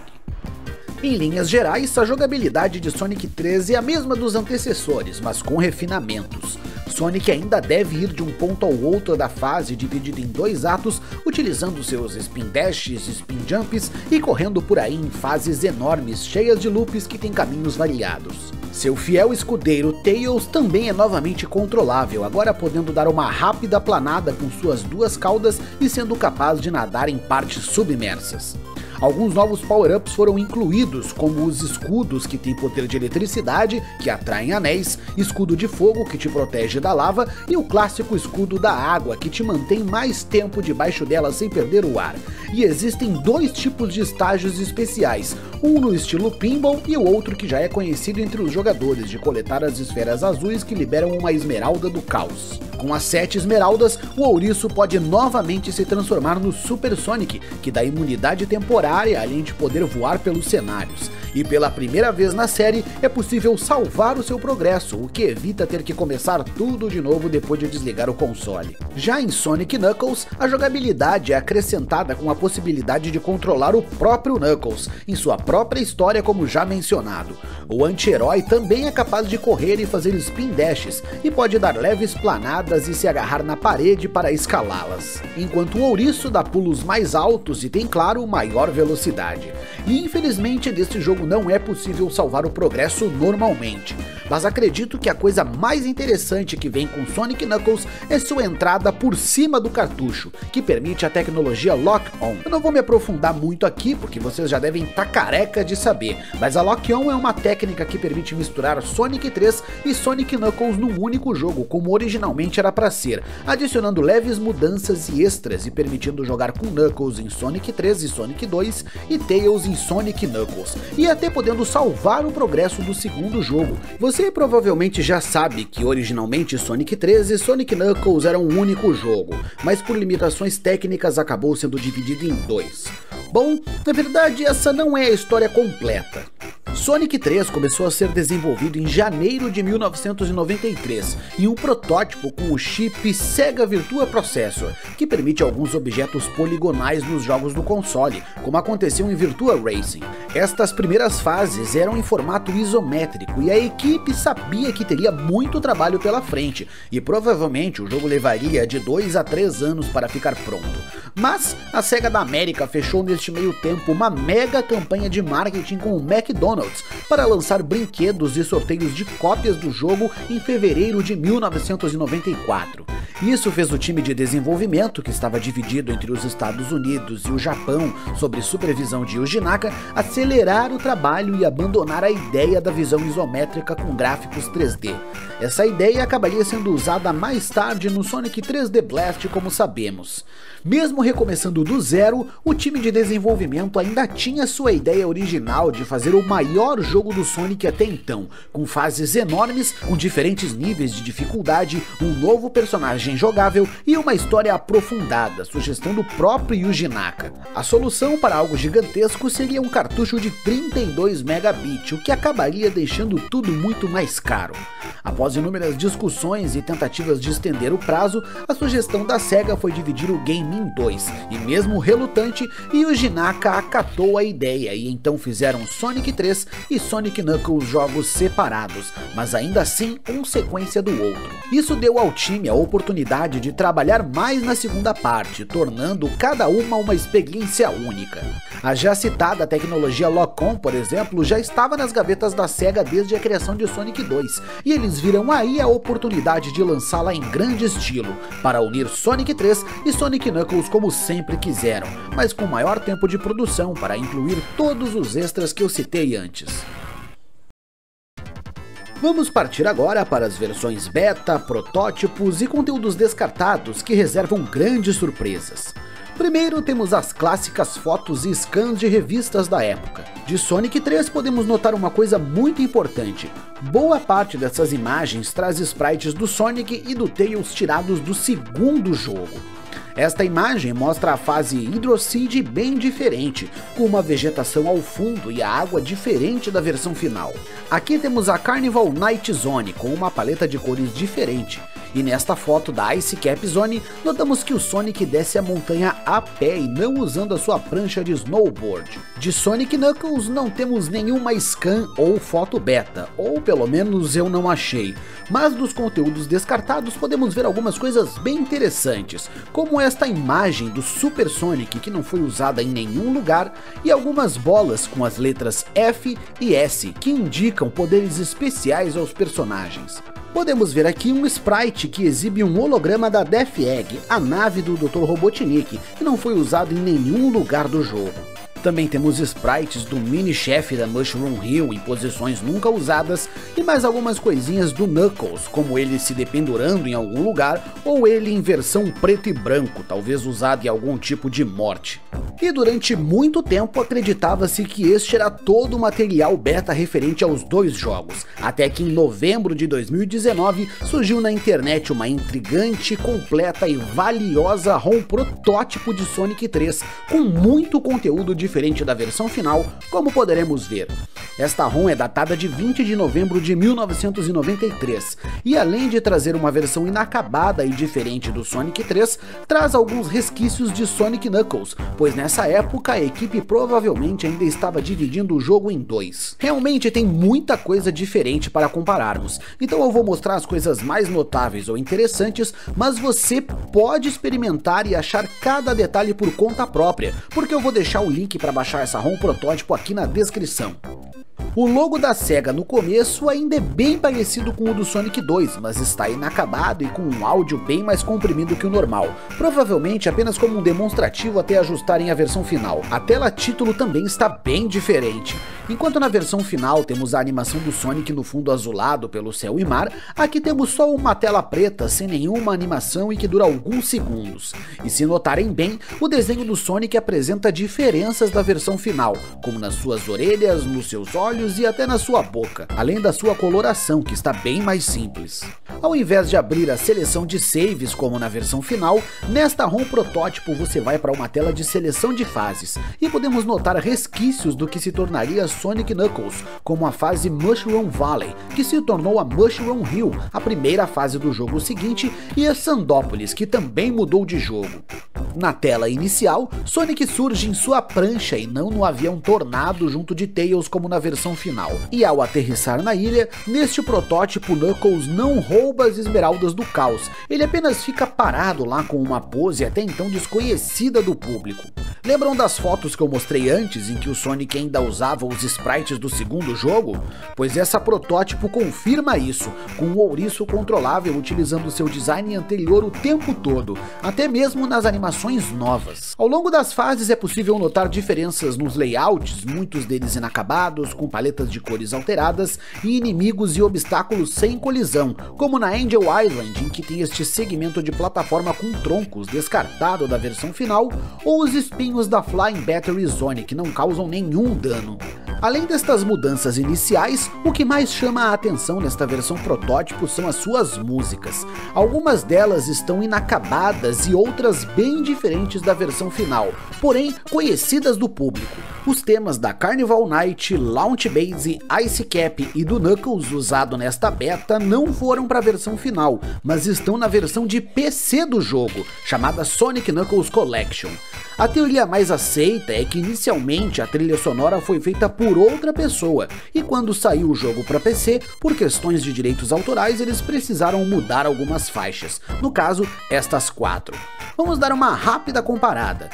Em linhas gerais, a jogabilidade de Sonic 3 é a mesma dos antecessores, mas com refinamentos. Sonic ainda deve ir de um ponto ao outro da fase, dividido em 2 atos, utilizando seus spin dashes, spin jumps e correndo por aí em fases enormes, cheias de loops que têm caminhos variados. Seu fiel escudeiro Tails também é novamente controlável, agora podendo dar uma rápida planada com suas 2 caudas e sendo capaz de nadar em partes submersas. Alguns novos power-ups foram incluídos, como os escudos que têm poder de eletricidade, que atraem anéis, escudo de fogo que te protege da lava e o clássico escudo da água que te mantém mais tempo debaixo dela sem perder o ar. E existem 2 tipos de estágios especiais, um no estilo Pinball e o outro que já é conhecido entre os jogadores, de coletar as esferas azuis que liberam uma esmeralda do caos. Com as 7 esmeraldas, o ouriço pode novamente se transformar no Super Sonic, que dá imunidade temporária, além de poder voar pelos cenários. E pela primeira vez na série, é possível salvar o seu progresso, o que evita ter que começar tudo de novo depois de desligar o console. Já em Sonic Knuckles, a jogabilidade é acrescentada com a possibilidade de controlar o próprio Knuckles, em sua própria história como já mencionado. O anti-herói também é capaz de correr e fazer spin dashes, e pode dar leves planadas e se agarrar na parede para escalá-las, enquanto o ouriço dá pulos mais altos e tem, claro, maior velocidade. E infelizmente neste jogo não é possível salvar o progresso normalmente, mas acredito que a coisa mais interessante que vem com Sonic Knuckles é sua entrada por cima do cartucho, que permite a tecnologia Lock-On. Eu não vou me aprofundar muito aqui, porque vocês já devem estar careca de saber, mas a Lock-On é uma técnica que permite misturar Sonic 3 e Sonic Knuckles num único jogo, como originalmente era para ser, adicionando leves mudanças e extras e permitindo jogar com Knuckles em Sonic 3 e Sonic 2 e Tails em Sonic Knuckles, e até podendo salvar o progresso do segundo jogo. Você provavelmente já sabe que originalmente Sonic 3 e Sonic Knuckles eram um único jogo, mas por limitações técnicas acabou sendo dividido em 2. Bom, na verdade essa não é a história completa. Sonic 3 começou a ser desenvolvido em janeiro de 1993 em um protótipo com o chip Sega Virtua Processor, que permite alguns objetos poligonais nos jogos do console, como aconteceu em Virtua Racing. Estas primeiras fases eram em formato isométrico e a equipe sabia que teria muito trabalho pela frente, e provavelmente o jogo levaria de 2 a 3 anos para ficar pronto. Mas a Sega da América fechou neste meio tempo uma mega campanha de marketing com o McDonald's, Records para lançar brinquedos e sorteios de cópias do jogo em fevereiro de 1994. Isso fez o time de desenvolvimento, que estava dividido entre os Estados Unidos e o Japão, sob supervisão de Yuji Naka, acelerar o trabalho e abandonar a ideia da visão isométrica com gráficos 3D. Essa ideia acabaria sendo usada mais tarde no Sonic 3D Blast, como sabemos. Mesmo recomeçando do zero, o time de desenvolvimento ainda tinha sua ideia original de fazer o maior jogo do Sonic até então, com fases enormes, com diferentes níveis de dificuldade, um novo personagem jogável e uma história aprofundada, sugestão do próprio Yuji Naka. A solução para algo gigantesco seria um cartucho de 32 megabits, o que acabaria deixando tudo muito mais caro. Após inúmeras discussões e tentativas de estender o prazo, a sugestão da SEGA foi dividir o game em dois, e mesmo relutante, Yuji Naka acatou a ideia e então fizeram Sonic 3 e Sonic Knuckles jogos separados, mas ainda assim um sequência do outro. Isso deu ao time a oportunidade de trabalhar mais na segunda parte, tornando cada uma experiência única. A já citada tecnologia Lock-On, por exemplo, já estava nas gavetas da SEGA desde a criação de Sonic 2, e eles viram aí a oportunidade de lançá-la em grande estilo, para unir Sonic 3 e Sonic Knuckles como sempre quiseram, mas com maior tempo de produção para incluir todos os extras que eu citei antes. Vamos partir agora para as versões beta, protótipos e conteúdos descartados que reservam grandes surpresas. Primeiro temos as clássicas fotos e scans de revistas da época. De Sonic 3 podemos notar uma coisa muito importante. Boa parte dessas imagens traz sprites do Sonic e do Tails tirados do segundo jogo. Esta imagem mostra a fase Hydro Seed bem diferente, com uma vegetação ao fundo e a água diferente da versão final. Aqui temos a Carnival Night Zone com uma paleta de cores diferente. E nesta foto da Ice Cap Zone, notamos que o Sonic desce a montanha a pé e não usando a sua prancha de snowboard. De Sonic Knuckles não temos nenhuma scan ou foto beta, ou pelo menos eu não achei. Mas dos conteúdos descartados podemos ver algumas coisas bem interessantes, como esta imagem do Super Sonic que não foi usada em nenhum lugar, e algumas bolas com as letras F e S que indicam poderes especiais aos personagens. Podemos ver aqui um sprite que exibe um holograma da Death Egg, a nave do Dr. Robotnik, que não foi usado em nenhum lugar do jogo. Também temos sprites do mini-chefe da Mushroom Hill em posições nunca usadas e mais algumas coisinhas do Knuckles, como ele se dependurando em algum lugar ou ele em versão preto e branco, talvez usado em algum tipo de morte. E durante muito tempo acreditava-se que este era todo o material beta referente aos dois jogos, até que em novembro de 2019 surgiu na internet uma intrigante, completa e valiosa ROM protótipo de Sonic 3, com muito conteúdo diferente da versão final, como poderemos ver. Esta ROM é datada de 20 de novembro de 1993, e além de trazer uma versão inacabada e diferente do Sonic 3, traz alguns resquícios de Sonic Knuckles, pois nessa época a equipe provavelmente ainda estava dividindo o jogo em dois. Realmente tem muita coisa diferente para compararmos, então eu vou mostrar as coisas mais notáveis ou interessantes, mas você pode experimentar e achar cada detalhe por conta própria, porque eu vou deixar o link para baixar essa ROM protótipo aqui na descrição. O logo da SEGA no começo ainda é bem parecido com o do Sonic 2, mas está inacabado e com um áudio bem mais comprimido que o normal, provavelmente apenas como um demonstrativo até ajustarem a versão final. A tela título também está bem diferente. Enquanto na versão final temos a animação do Sonic no fundo azulado pelo céu e mar, aqui temos só uma tela preta sem nenhuma animação e que dura alguns segundos. E se notarem bem, o desenho do Sonic apresenta diferenças da versão final, como nas suas orelhas, nos seus olhos e até na sua boca, além da sua coloração, que está bem mais simples. Ao invés de abrir a seleção de saves como na versão final, nesta ROM protótipo você vai para uma tela de seleção de fases, e podemos notar resquícios do que se tornaria Sonic Knuckles, como a fase Mushroom Valley, que se tornou a Mushroom Hill, a primeira fase do jogo seguinte, e a Sandópolis, que também mudou de jogo. Na tela inicial, Sonic surge em sua prancha e não no avião Tornado junto de Tails como na versão final. E ao aterrissar na ilha, neste protótipo Knuckles não rouba as esmeraldas do caos, ele apenas fica parado lá com uma pose até então desconhecida do público. Lembram das fotos que eu mostrei antes em que o Sonic ainda usava os sprites do segundo jogo? Pois essa protótipo confirma isso, com o ouriço controlável utilizando seu design anterior o tempo todo, até mesmo nas animações novas. Ao longo das fases é possível notar diferenças nos layouts, muitos deles inacabados, com paletas de cores alteradas e inimigos e obstáculos sem colisão, como na Angel Island, em que tem este segmento de plataforma com troncos descartado da versão final, ou os espinhos da Flying Battery Zone, que não causam nenhum dano. Além destas mudanças iniciais, o que mais chama a atenção nesta versão protótipo são as suas músicas. Algumas delas estão inacabadas e outras bem diferentes da versão final, porém conhecidas do público. Os temas da Carnival Night, Launch Base, Ice Cap e do Knuckles usado nesta beta não foram para a versão final, mas estão na versão de PC do jogo, chamada Sonic Knuckles Collection. A teoria mais aceita é que inicialmente a trilha sonora foi feita por outra pessoa, e quando saiu o jogo para PC, por questões de direitos autorais, eles precisaram mudar algumas faixas, no caso, estas 4. Vamos dar uma rápida comparada.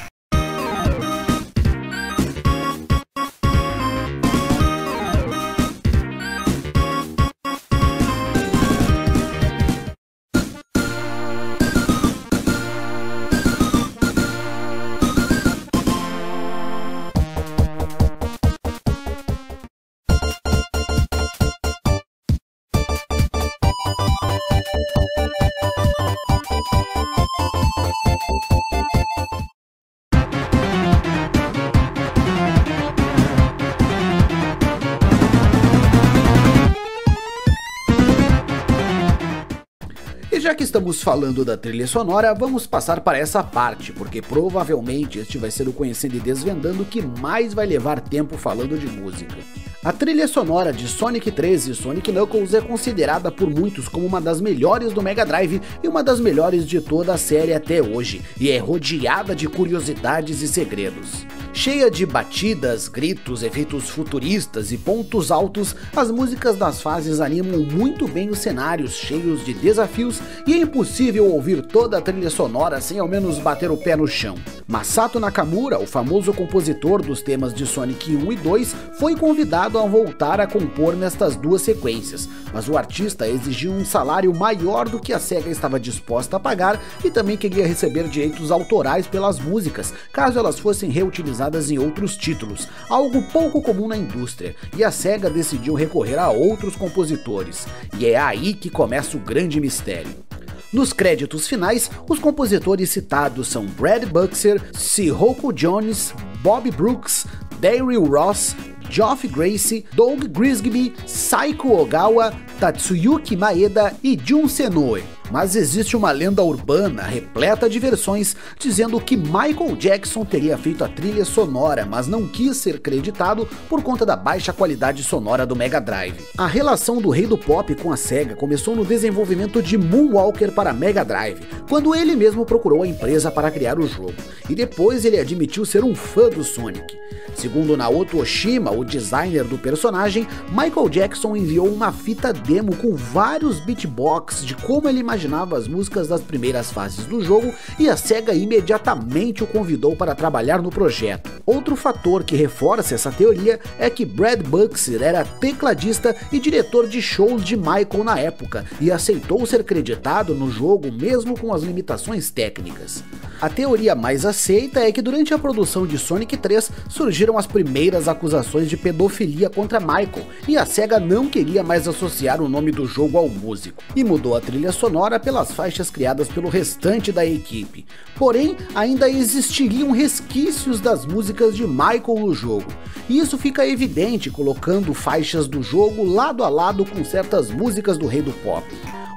E já que estamos falando da trilha sonora, vamos passar para essa parte, porque provavelmente este vai ser o Conhecendo e Desvendando que mais vai levar tempo falando de música. A trilha sonora de Sonic 3 e Sonic Knuckles é considerada por muitos como uma das melhores do Mega Drive e uma das melhores de toda a série até hoje, e é rodeada de curiosidades e segredos. Cheia de batidas, gritos, efeitos futuristas e pontos altos, as músicas das fases animam muito bem os cenários cheios de desafios e é impossível ouvir toda a trilha sonora sem ao menos bater o pé no chão. Masato Nakamura, o famoso compositor dos temas de Sonic 1 e 2, foi convidado a voltar a compor nestas duas sequências, mas o artista exigiu um salário maior do que a SEGA estava disposta a pagar e também queria receber direitos autorais pelas músicas, caso elas fossem reutilizadas em outros títulos, algo pouco comum na indústria, e a SEGA decidiu recorrer a outros compositores, e é aí que começa o grande mistério. Nos créditos finais, os compositores citados são Brad Buxer, Sihoko Jones, Bob Brooks, Daryl Ross, Geoff Gracie, Doug Grisby, Saiko Ogawa, Tatsuyuki Maeda e Jun Senoue. Mas existe uma lenda urbana repleta de versões dizendo que Michael Jackson teria feito a trilha sonora, mas não quis ser creditado por conta da baixa qualidade sonora do Mega Drive. A relação do rei do pop com a SEGA começou no desenvolvimento de Moonwalker para Mega Drive, quando ele mesmo procurou a empresa para criar o jogo, e depois ele admitiu ser um fã do Sonic. Segundo Naoto Oshima, o designer do personagem, Michael Jackson enviou uma fita demo com vários beatbox de como ele imaginava as músicas das primeiras fases do jogo, e a SEGA imediatamente o convidou para trabalhar no projeto. Outro fator que reforça essa teoria é que Brad Buxer era tecladista e diretor de shows de Michael na época, e aceitou ser creditado no jogo mesmo com as limitações técnicas. A teoria mais aceita é que durante a produção de Sonic 3 surgiram as primeiras acusações de pedofilia contra Michael, e a SEGA não queria mais associar o nome do jogo ao músico, e mudou a trilha sonora pelas faixas criadas pelo restante da equipe. Porém, ainda existiriam resquícios das músicas de Michael no jogo, e isso fica evidente colocando faixas do jogo lado a lado com certas músicas do rei do pop.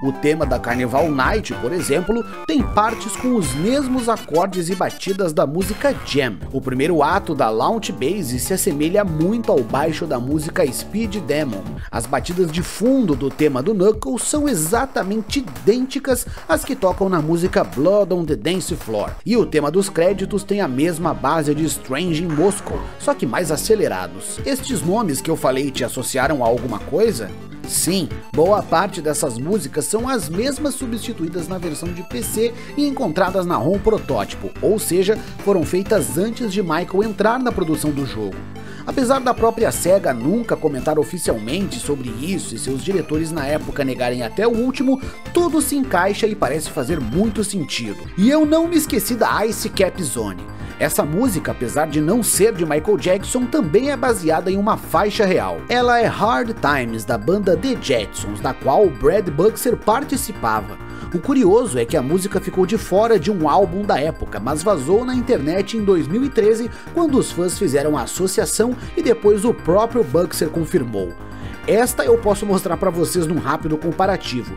O tema da Carnival Night, por exemplo, tem partes com os mesmos acordes e batidas da música Jam. O primeiro ato da Launch Base se assemelha muito ao baixo da música Speed Demon. As batidas de fundo do tema do Knuckles são exatamente idênticas às que tocam na música Blood on the Dance Floor. E o tema dos créditos tem a mesma base de Strange in Moscow, só que mais acelerados. Estes nomes que eu falei te associaram a alguma coisa? Sim, boa parte dessas músicas são as mesmas substituídas na versão de PC e encontradas na ROM protótipo, ou seja, foram feitas antes de Michael entrar na produção do jogo. Apesar da própria SEGA nunca comentar oficialmente sobre isso e seus diretores na época negarem até o último, tudo se encaixa e parece fazer muito sentido. E eu não me esqueci da Ice Cap Zone. Essa música, apesar de não ser de Michael Jackson, também é baseada em uma faixa real. Ela é Hard Times, da banda The Jetsons, da qual Brad Buxer participava. O curioso é que a música ficou de fora de um álbum da época, mas vazou na internet em 2013, quando os fãs fizeram a associação e depois o próprio Buxer confirmou. Esta eu posso mostrar para vocês num rápido comparativo.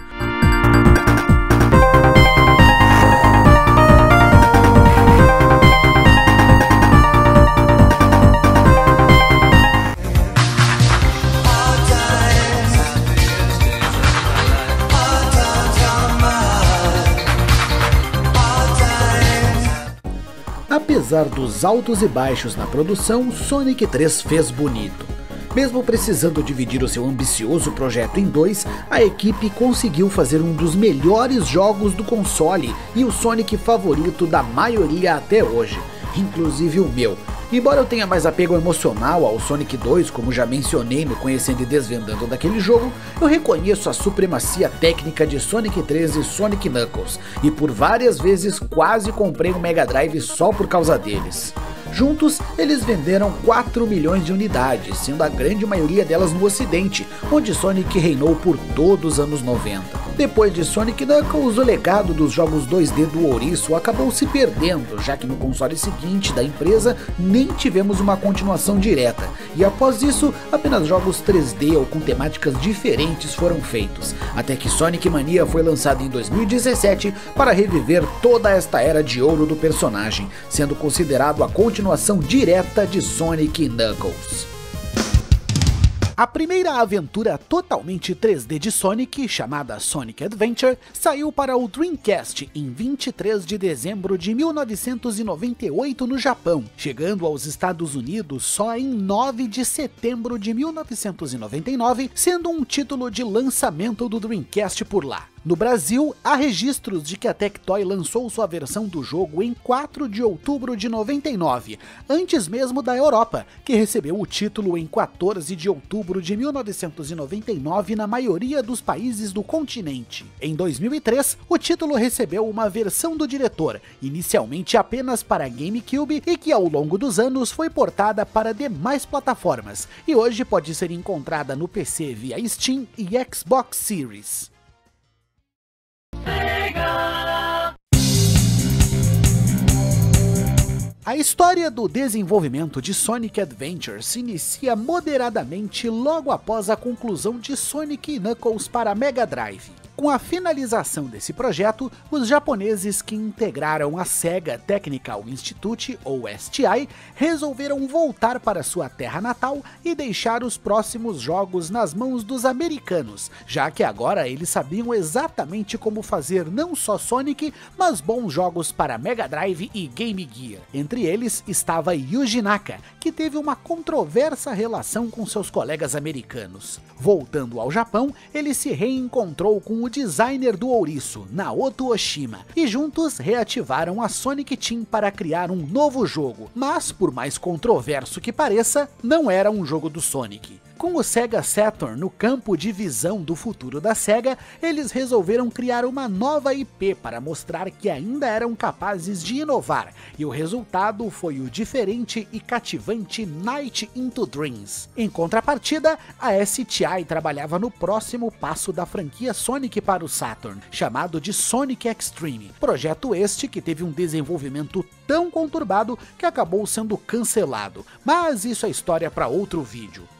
Apesar dos altos e baixos na produção, Sonic 3 fez bonito. Mesmo precisando dividir o seu ambicioso projeto em dois, a equipe conseguiu fazer um dos melhores jogos do console e o Sonic favorito da maioria até hoje, inclusive o meu. Embora eu tenha mais apego emocional ao Sonic 2, como já mencionei no Conhecendo e Desvendando daquele jogo, eu reconheço a supremacia técnica de Sonic 3 e Sonic Knuckles, e por várias vezes quase comprei um Mega Drive só por causa deles. Juntos, eles venderam 4 milhões de unidades, sendo a grande maioria delas no ocidente, onde Sonic reinou por todos os anos 90. Depois de Sonic Knuckles, o legado dos jogos 2D do ouriço acabou se perdendo, já que no console seguinte da empresa nem tivemos uma continuação direta, e após isso, apenas jogos 3D ou com temáticas diferentes foram feitos, até que Sonic Mania foi lançado em 2017 para reviver toda esta era de ouro do personagem, sendo considerado a continuação direta de Sonic Knuckles. A primeira aventura totalmente 3D de Sonic, chamada Sonic Adventure, saiu para o Dreamcast em 23 de dezembro de 1998 no Japão, chegando aos Estados Unidos só em 9 de setembro de 1999, sendo um título de lançamento do Dreamcast por lá. No Brasil, há registros de que a Tectoy lançou sua versão do jogo em 4 de outubro de 99, antes mesmo da Europa, que recebeu o título em 14 de outubro de 1999 na maioria dos países do continente. Em 2003, o título recebeu uma versão do diretor, inicialmente apenas para GameCube e que ao longo dos anos foi portada para demais plataformas, e hoje pode ser encontrada no PC via Steam e Xbox Series. A história do desenvolvimento de Sonic Adventure se inicia moderadamente logo após a conclusão de Sonic Knuckles para Mega Drive. Com a finalização desse projeto, os japoneses que integraram a Sega Technical Institute, ou STI, resolveram voltar para sua terra natal e deixar os próximos jogos nas mãos dos americanos, já que agora eles sabiam exatamente como fazer não só Sonic, mas bons jogos para Mega Drive e Game Gear. Entre eles estava Yuji Naka, que teve uma controversa relação com seus colegas americanos. Voltando ao Japão, ele se reencontrou com o designer do ouriço, Naoto Oshima, e juntos reativaram a Sonic Team para criar um novo jogo, mas por mais controverso que pareça, não era um jogo do Sonic. Com o Sega Saturn no campo de visão do futuro da Sega, eles resolveram criar uma nova IP para mostrar que ainda eram capazes de inovar, e o resultado foi o diferente e cativante Night into Dreams. Em contrapartida, a STI trabalhava no próximo passo da franquia Sonic para o Saturn, chamado de Sonic Extreme, projeto este que teve um desenvolvimento tão conturbado que acabou sendo cancelado, mas isso é história para outro vídeo. O fato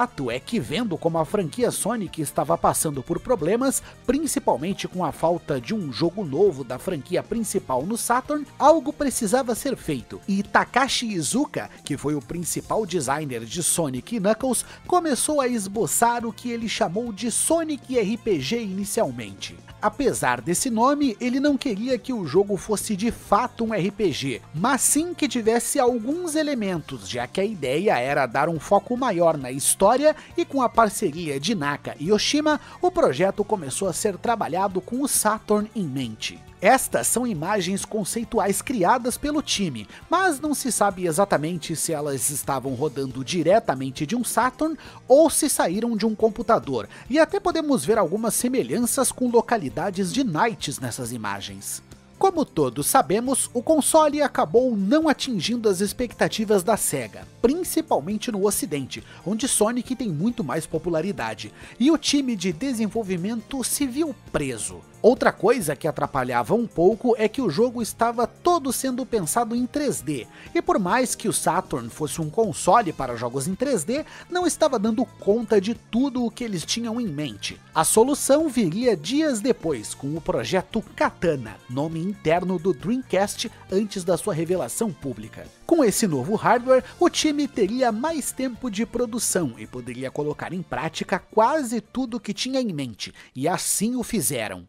fato é que, vendo como a franquia Sonic estava passando por problemas, principalmente com a falta de um jogo novo da franquia principal no Saturn, algo precisava ser feito, e Takashi Iizuka, que foi o principal designer de Sonic e Knuckles, começou a esboçar o que ele chamou de Sonic RPG inicialmente. Apesar desse nome, ele não queria que o jogo fosse de fato um RPG, mas sim que tivesse alguns elementos, já que a ideia era dar um foco maior na história, e com a parceria de Naka e Oshima, o projeto começou a ser trabalhado com o Saturn em mente. Estas são imagens conceituais criadas pelo time, mas não se sabe exatamente se elas estavam rodando diretamente de um Saturn ou se saíram de um computador, e até podemos ver algumas semelhanças com localidades de Nights nessas imagens. Como todos sabemos, o console acabou não atingindo as expectativas da SEGA, principalmente no ocidente, onde Sonic tem muito mais popularidade, e o time de desenvolvimento se viu preso. Outra coisa que atrapalhava um pouco é que o jogo estava todo sendo pensado em 3D, e por mais que o Saturn fosse um console para jogos em 3D, não estava dando conta de tudo o que eles tinham em mente. A solução viria dias depois, com o projeto Katana, nome interno do Dreamcast antes da sua revelação pública. Com esse novo hardware, o time teria mais tempo de produção e poderia colocar em prática quase tudo o que tinha em mente, e assim o fizeram.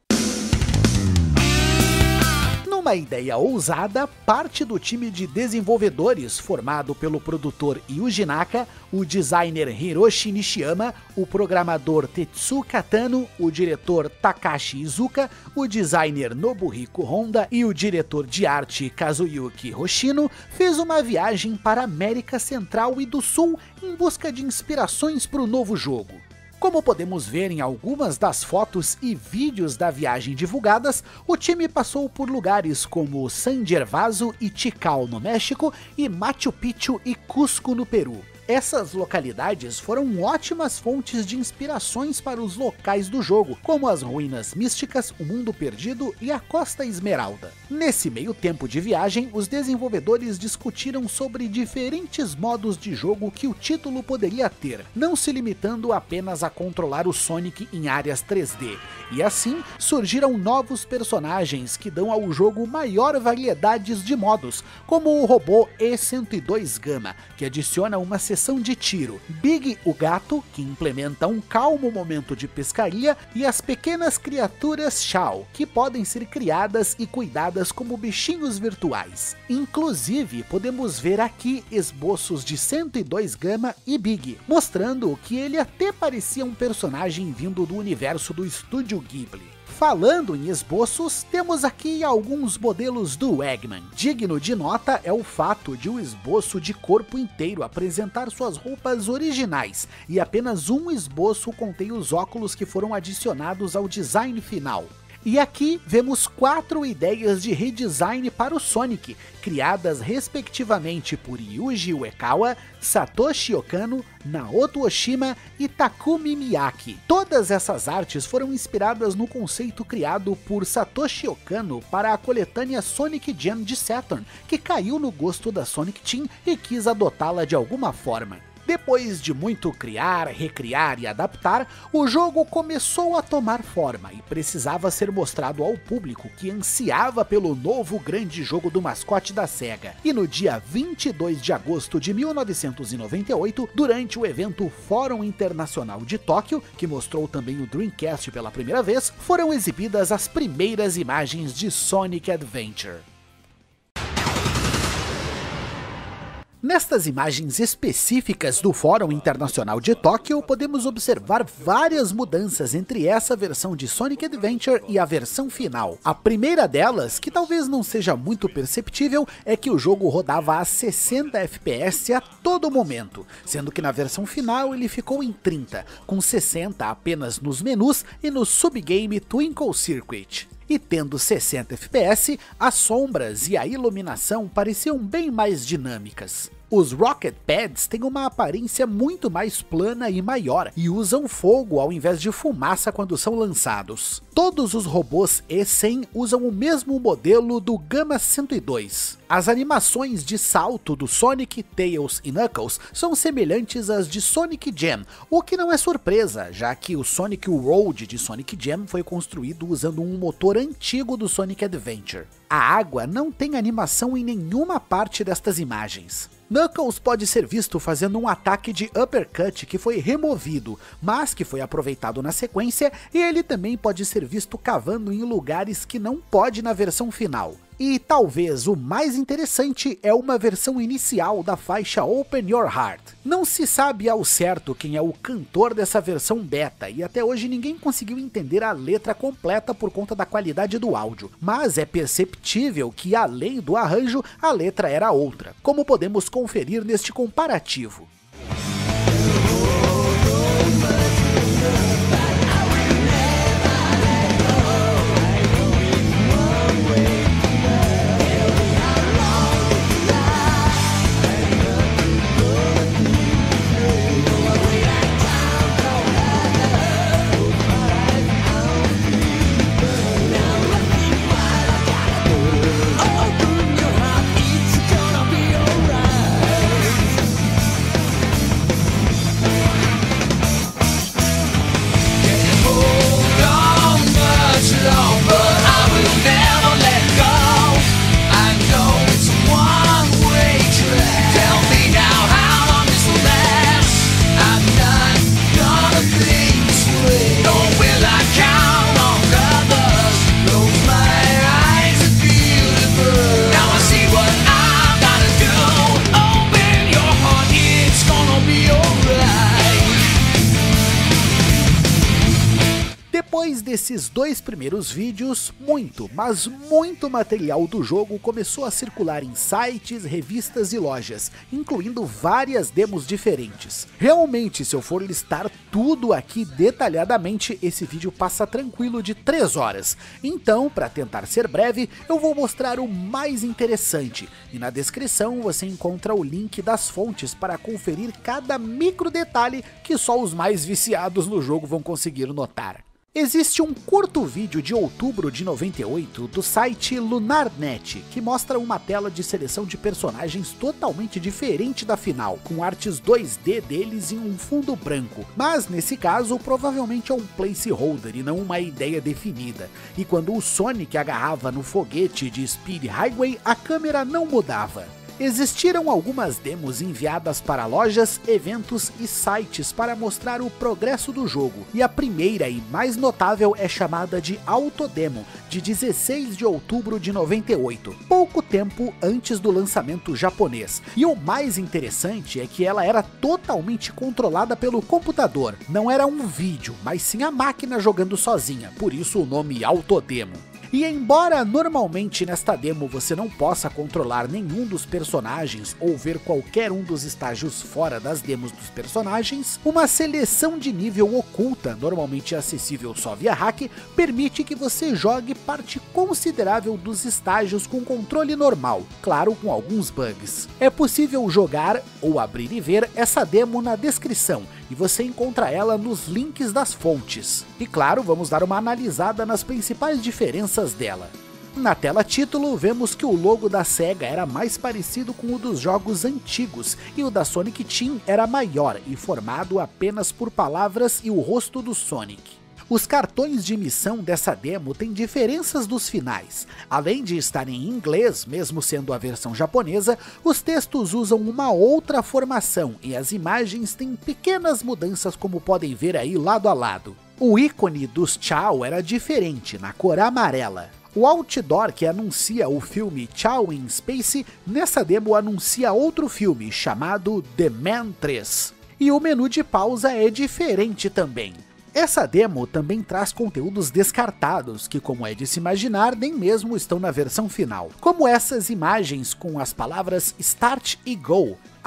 Numa ideia ousada, parte do time de desenvolvedores, formado pelo produtor Yuji Naka, o designer Hiroshi Nishiyama, o programador Tetsuka Tano, o diretor Takashi Iizuka, o designer Nobuhiko Honda e o diretor de arte Kazuyuki Hoshino, fez uma viagem para a América Central e do Sul em busca de inspirações para o novo jogo. Como podemos ver em algumas das fotos e vídeos da viagem divulgadas, o time passou por lugares como San Gervaso e Tikal no México e Machu Picchu e Cusco no Peru. Essas localidades foram ótimas fontes de inspirações para os locais do jogo, como as Ruínas Místicas, o Mundo Perdido e a Costa Esmeralda. Nesse meio tempo de viagem, os desenvolvedores discutiram sobre diferentes modos de jogo que o título poderia ter, não se limitando apenas a controlar o Sonic em áreas 3D. E assim, surgiram novos personagens que dão ao jogo maior variedades de modos, como o robô E-102 Gamma, que adiciona uma sessão de tiro, Big o Gato, que implementa um calmo momento de pescaria, e as pequenas criaturas Shao, que podem ser criadas e cuidadas como bichinhos virtuais. Inclusive, podemos ver aqui esboços de 102 Gamma e Big, mostrando que ele até parecia um personagem vindo do universo do estúdio Ghibli. Falando em esboços, temos aqui alguns modelos do Eggman. Digno de nota é o fato de o esboço de corpo inteiro apresentar suas roupas originais, e apenas um esboço contém os óculos que foram adicionados ao design final. E aqui vemos 4 ideias de redesign para o Sonic, criadas respectivamente por Yuji Uekawa, Satoshi Okano, Naoto Oshima e Takumi Miyake. Todas essas artes foram inspiradas no conceito criado por Satoshi Okano para a coletânea Sonic Jam de Saturn, que caiu no gosto da Sonic Team e quis adotá-la de alguma forma. Depois de muito criar, recriar e adaptar, o jogo começou a tomar forma e precisava ser mostrado ao público que ansiava pelo novo grande jogo do mascote da SEGA. E no dia 22 de agosto de 1998, durante o evento Fórum Internacional de Tóquio, que mostrou também o Dreamcast pela primeira vez, foram exibidas as primeiras imagens de Sonic Adventure. Nestas imagens específicas do Fórum Internacional de Tóquio, podemos observar várias mudanças entre essa versão de Sonic Adventure e a versão final. A primeira delas, que talvez não seja muito perceptível, é que o jogo rodava a 60 FPS a todo momento, sendo que na versão final ele ficou em 30, com 60 apenas nos menus e no subgame Twinkle Circuit. E tendo 60 FPS, as sombras e a iluminação pareciam bem mais dinâmicas. Os Rocket Pads têm uma aparência muito mais plana e maior, e usam fogo ao invés de fumaça quando são lançados. Todos os robôs E100 usam o mesmo modelo do Gamma 102. As animações de salto do Sonic, Tails e Knuckles são semelhantes às de Sonic Jam, o que não é surpresa, já que o Sonic Road de Sonic Jam foi construído usando um motor antigo do Sonic Adventure. A água não tem animação em nenhuma parte destas imagens. Knuckles pode ser visto fazendo um ataque de uppercut que foi removido, mas que foi aproveitado na sequência, e ele também pode ser visto cavando em lugares que não pode na versão final. E talvez o mais interessante é uma versão inicial da faixa Open Your Heart. Não se sabe ao certo quem é o cantor dessa versão beta, e até hoje ninguém conseguiu entender a letra completa por conta da qualidade do áudio, mas é perceptível que além do arranjo, a letra era outra, como podemos conferir neste comparativo. Depois desses dois primeiros vídeos, mas muito material do jogo começou a circular em sites, revistas e lojas, incluindo várias demos diferentes. Realmente, se eu for listar tudo aqui detalhadamente, esse vídeo passa tranquilo de 3 horas. Então, para tentar ser breve, eu vou mostrar o mais interessante, e na descrição você encontra o link das fontes para conferir cada micro detalhe que só os mais viciados no jogo vão conseguir notar. Existe um curto vídeo de outubro de 98 do site LunarNet, que mostra uma tela de seleção de personagens totalmente diferente da final, com artes 2D deles em um fundo branco, mas nesse caso provavelmente é um placeholder e não uma ideia definida, e quando o Sonic agarrava no foguete de Speed Highway, a câmera não mudava. Existiram algumas demos enviadas para lojas, eventos e sites para mostrar o progresso do jogo, e a primeira e mais notável é chamada de Autodemo, de 16 de outubro de 98, pouco tempo antes do lançamento japonês. E o mais interessante é que ela era totalmente controlada pelo computador, não era um vídeo, mas sim a máquina jogando sozinha, por isso o nome Autodemo. E embora normalmente nesta demo você não possa controlar nenhum dos personagens ou ver qualquer um dos estágios fora das demos dos personagens, uma seleção de nível oculta, normalmente acessível só via hack, permite que você jogue parte considerável dos estágios com controle normal, claro, com alguns bugs. É possível jogar ou abrir e ver essa demo na descrição, e você encontra ela nos links das fontes. E claro, vamos dar uma analisada nas principais diferenças dela. Na tela título, vemos que o logo da SEGA era mais parecido com o dos jogos antigos, e o da Sonic Team era maior e formado apenas por palavras e o rosto do Sonic. Os cartões de missão dessa demo têm diferenças dos finais. Além de estarem em inglês, mesmo sendo a versão japonesa, os textos usam uma outra formação e as imagens têm pequenas mudanças, como podem ver aí lado a lado. O ícone dos Tchau era diferente, na cor amarela. O outdoor que anuncia o filme Tchau in Space, nessa demo anuncia outro filme chamado The Man 3. E o menu de pausa é diferente também. Essa demo também traz conteúdos descartados, que como é de se imaginar, nem mesmo estão na versão final, como essas imagens com as palavras Start e Go.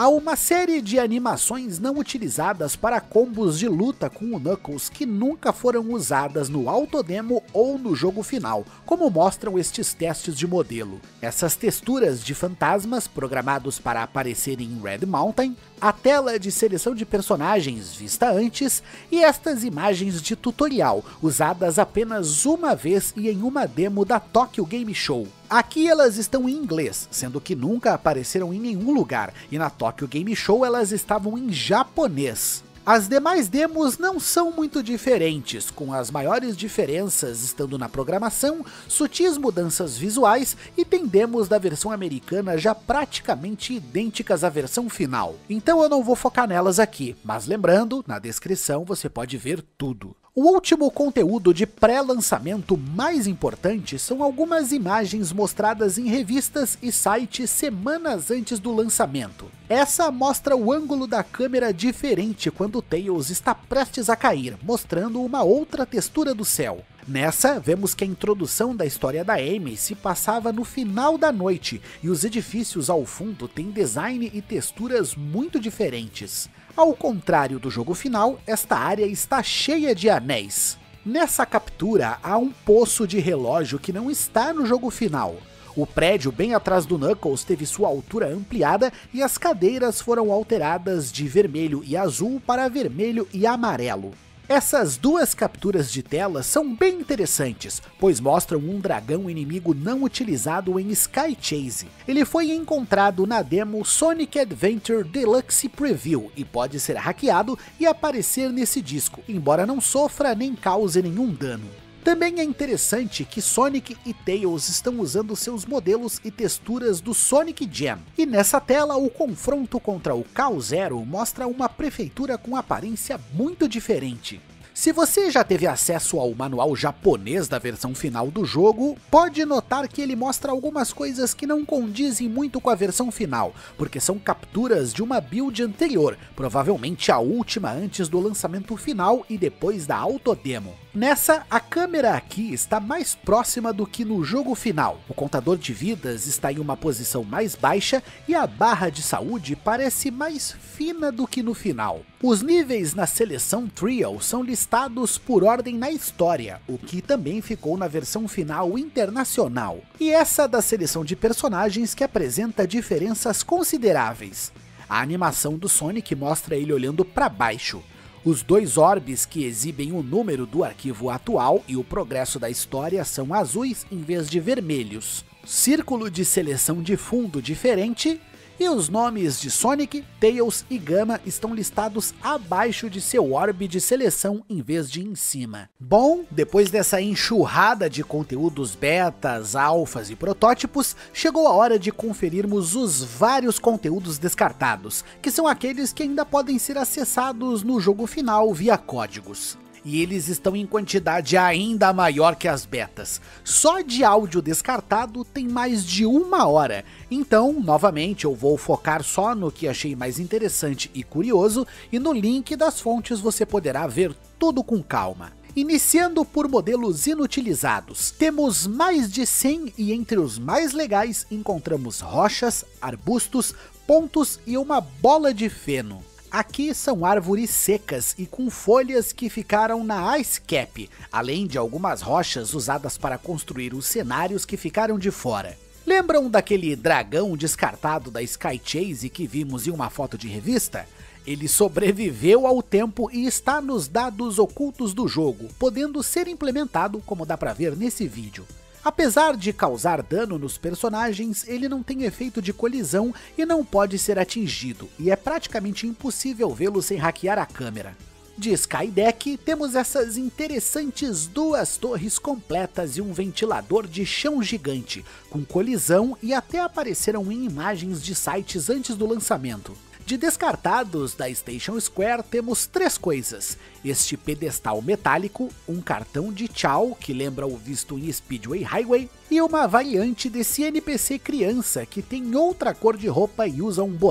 Há uma série de animações não utilizadas para combos de luta com o Knuckles que nunca foram usadas no autodemo ou no jogo final, como mostram estes testes de modelo. Essas texturas de fantasmas programados para aparecerem em Red Mountain, a tela de seleção de personagens vista antes e estas imagens de tutorial, usadas apenas uma vez e em uma demo da Tokyo Game Show. Aqui elas estão em inglês, sendo que nunca apareceram em nenhum lugar, e na Tokyo Game Show elas estavam em japonês. As demais demos não são muito diferentes, com as maiores diferenças estando na programação, sutis mudanças visuais e tem demos da versão americana já praticamente idênticas à versão final. Então eu não vou focar nelas aqui, mas lembrando, na descrição você pode ver tudo. O último conteúdo de pré-lançamento mais importante são algumas imagens mostradas em revistas e sites semanas antes do lançamento. Essa mostra o ângulo da câmera diferente quando Tails está prestes a cair, mostrando uma outra textura do céu. Nessa, vemos que a introdução da história da Amy se passava no final da noite, e os edifícios ao fundo têm design e texturas muito diferentes. Ao contrário do jogo final, esta área está cheia de anéis. Nessa captura, há um poço de relógio que não está no jogo final. O prédio bem atrás do Knuckles teve sua altura ampliada e as cadeiras foram alteradas de vermelho e azul para vermelho e amarelo. Essas duas capturas de tela são bem interessantes, pois mostram um dragão inimigo não utilizado em Sky Chase. Ele foi encontrado na demo Sonic Adventure Deluxe Preview e pode ser hackeado e aparecer nesse disco, embora não sofra nem cause nenhum dano. Também é interessante que Sonic e Tails estão usando seus modelos e texturas do Sonic Jam. E nessa tela, o confronto contra o K-Zero mostra uma prefeitura com aparência muito diferente. Se você já teve acesso ao manual japonês da versão final do jogo, pode notar que ele mostra algumas coisas que não condizem muito com a versão final, porque são capturas de uma build anterior, provavelmente a última antes do lançamento final e depois da autodemo. Nessa, a câmera aqui está mais próxima do que no jogo final. O contador de vidas está em uma posição mais baixa e a barra de saúde parece mais fina do que no final. Os níveis na seleção Trio são listados por ordem na história, o que também ficou na versão final internacional. E essa da seleção de personagens que apresenta diferenças consideráveis. A animação do Sonic mostra ele olhando para baixo. Os dois orbes que exibem o número do arquivo atual e o progresso da história são azuis em vez de vermelhos. Círculo de seleção de fundo diferente. E os nomes de Sonic, Tails e Gamma estão listados abaixo de seu orbe de seleção em vez de em cima. Bom, depois dessa enxurrada de conteúdos betas, alfas e protótipos, chegou a hora de conferirmos os vários conteúdos descartados, que são aqueles que ainda podem ser acessados no jogo final via códigos. E eles estão em quantidade ainda maior que as betas. Só de áudio descartado tem mais de 1 hora. Então, novamente, eu vou focar só no que achei mais interessante e curioso, e no link das fontes você poderá ver tudo com calma. Iniciando por modelos inutilizados, temos mais de 100 e entre os mais legais encontramos rochas, arbustos, pontos e uma bola de feno. Aqui são árvores secas e com folhas que ficaram na Ice Cap, além de algumas rochas usadas para construir os cenários que ficaram de fora. Lembram daquele dragão descartado da Sky Chase que vimos em uma foto de revista? Ele sobreviveu ao tempo e está nos dados ocultos do jogo, podendo ser implementado como dá pra ver nesse vídeo. Apesar de causar dano nos personagens, ele não tem efeito de colisão e não pode ser atingido, e é praticamente impossível vê-lo sem hackear a câmera. De Skydeck, temos essas interessantes 2 torres completas e um ventilador de chão gigante, com colisão e até apareceram em imagens de sites antes do lançamento. De descartados da Station Square temos 3 coisas: este pedestal metálico, um cartão de tchau que lembra o visto em Speedway Highway e uma variante desse NPC criança que tem outra cor de roupa e usa um boné.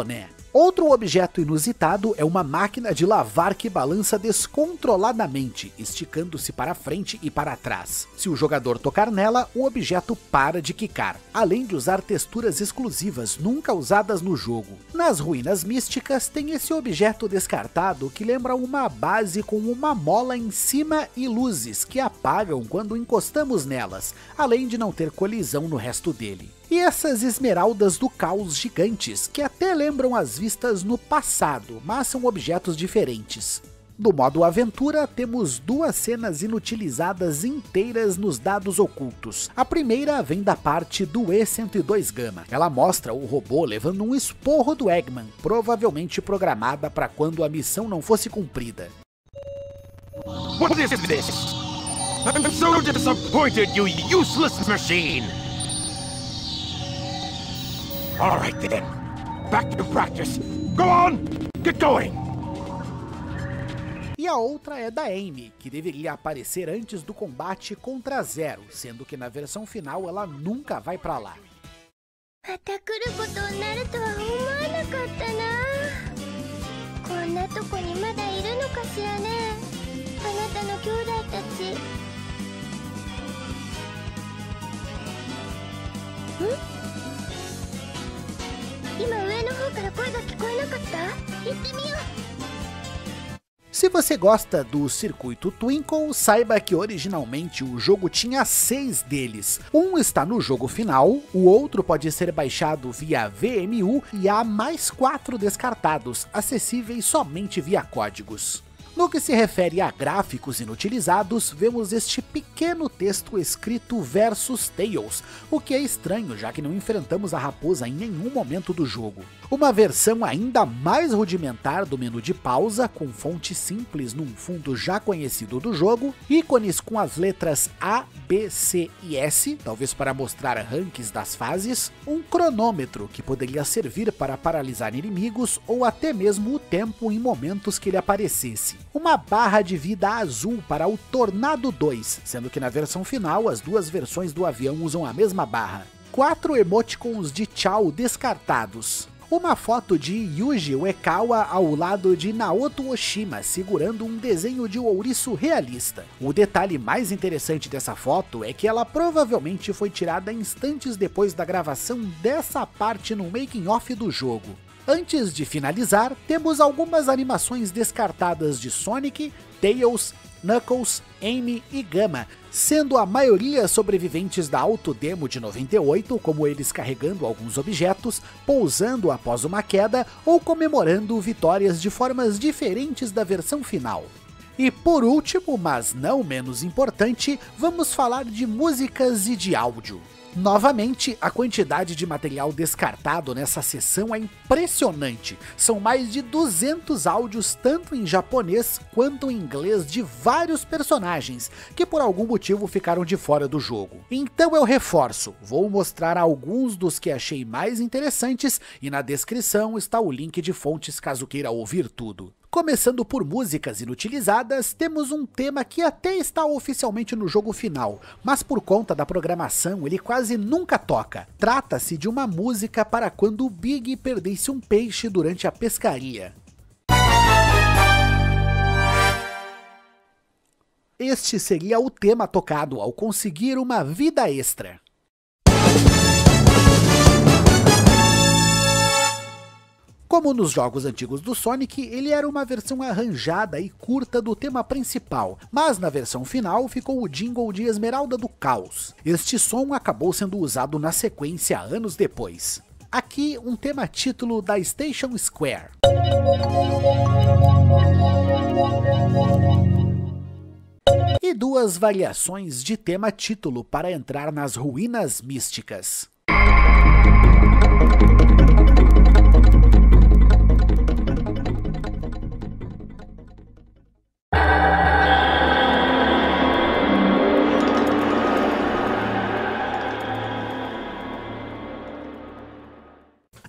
Outro objeto inusitado é uma máquina de lavar que balança descontroladamente, esticando-se para frente e para trás. Se o jogador tocar nela, o objeto para de quicar, além de usar texturas exclusivas nunca usadas no jogo. Nas Ruínas Místicas tem esse objeto descartado que lembra uma base com uma mola em cima e luzes que apagam quando encostamos nelas, além de não ter colisão no resto dele. E essas esmeraldas do caos gigantes, que até lembram as vistas no passado, mas são objetos diferentes. No modo aventura, temos duas cenas inutilizadas inteiras nos dados ocultos. A primeira vem da parte do E-102 Gamma. Ela mostra o robô levando um esporro do Eggman, provavelmente programada para quando a missão não fosse cumprida. What is this? I'm so disappointed, you useless machine! All right then, back to practice. Go on, get going! E a outra é da Amy, que deveria aparecer antes do combate contra Zero, sendo que na versão final ela nunca vai pra lá. Se você gosta do circuito Twinkle, saiba que originalmente o jogo tinha 6 deles. Um está no jogo final, o outro pode ser baixado via VMU e há mais 4 descartados, acessíveis somente via códigos. No que se refere a gráficos inutilizados, vemos este pequeno texto escrito versus Tails, o que é estranho já que não enfrentamos a raposa em nenhum momento do jogo. Uma versão ainda mais rudimentar do menu de pausa, com fonte simples num fundo já conhecido do jogo, ícones com as letras A, B, C e S, talvez para mostrar rankings das fases, um cronômetro que poderia servir para paralisar inimigos ou até mesmo o tempo em momentos que ele aparecesse. Uma barra de vida azul para o Tornado 2, sendo que na versão final as duas versões do avião usam a mesma barra. 4 emoticons de tchau descartados. Uma foto de Yuji Uekawa ao lado de Naoto Oshima, segurando um desenho de ouriço realista. O detalhe mais interessante dessa foto é que ela provavelmente foi tirada instantes depois da gravação dessa parte no making-off do jogo. Antes de finalizar, temos algumas animações descartadas de Sonic, Tails, Knuckles, Amy e Gamma, sendo a maioria sobreviventes da autodemo de 98, como eles carregando alguns objetos, pousando após uma queda ou comemorando vitórias de formas diferentes da versão final. E por último, mas não menos importante, vamos falar de músicas e de áudio. Novamente, a quantidade de material descartado nessa sessão é impressionante. São mais de 200 áudios tanto em japonês quanto em inglês de vários personagens, que por algum motivo ficaram de fora do jogo. Então eu reforço, vou mostrar alguns dos que achei mais interessantes e na descrição está o link de fontes caso queira ouvir tudo. Começando por músicas inutilizadas, temos um tema que até está oficialmente no jogo final, mas por conta da programação ele quase nunca toca. Trata-se de uma música para quando o Big perdesse um peixe durante a pescaria. Este seria o tema tocado ao conseguir uma vida extra. Como nos jogos antigos do Sonic, ele era uma versão arranjada e curta do tema principal, mas na versão final ficou o jingle de Esmeralda do Caos. Este som acabou sendo usado na sequência anos depois. Aqui um tema título da Station Square. E duas variações de tema título para entrar nas Ruínas Místicas.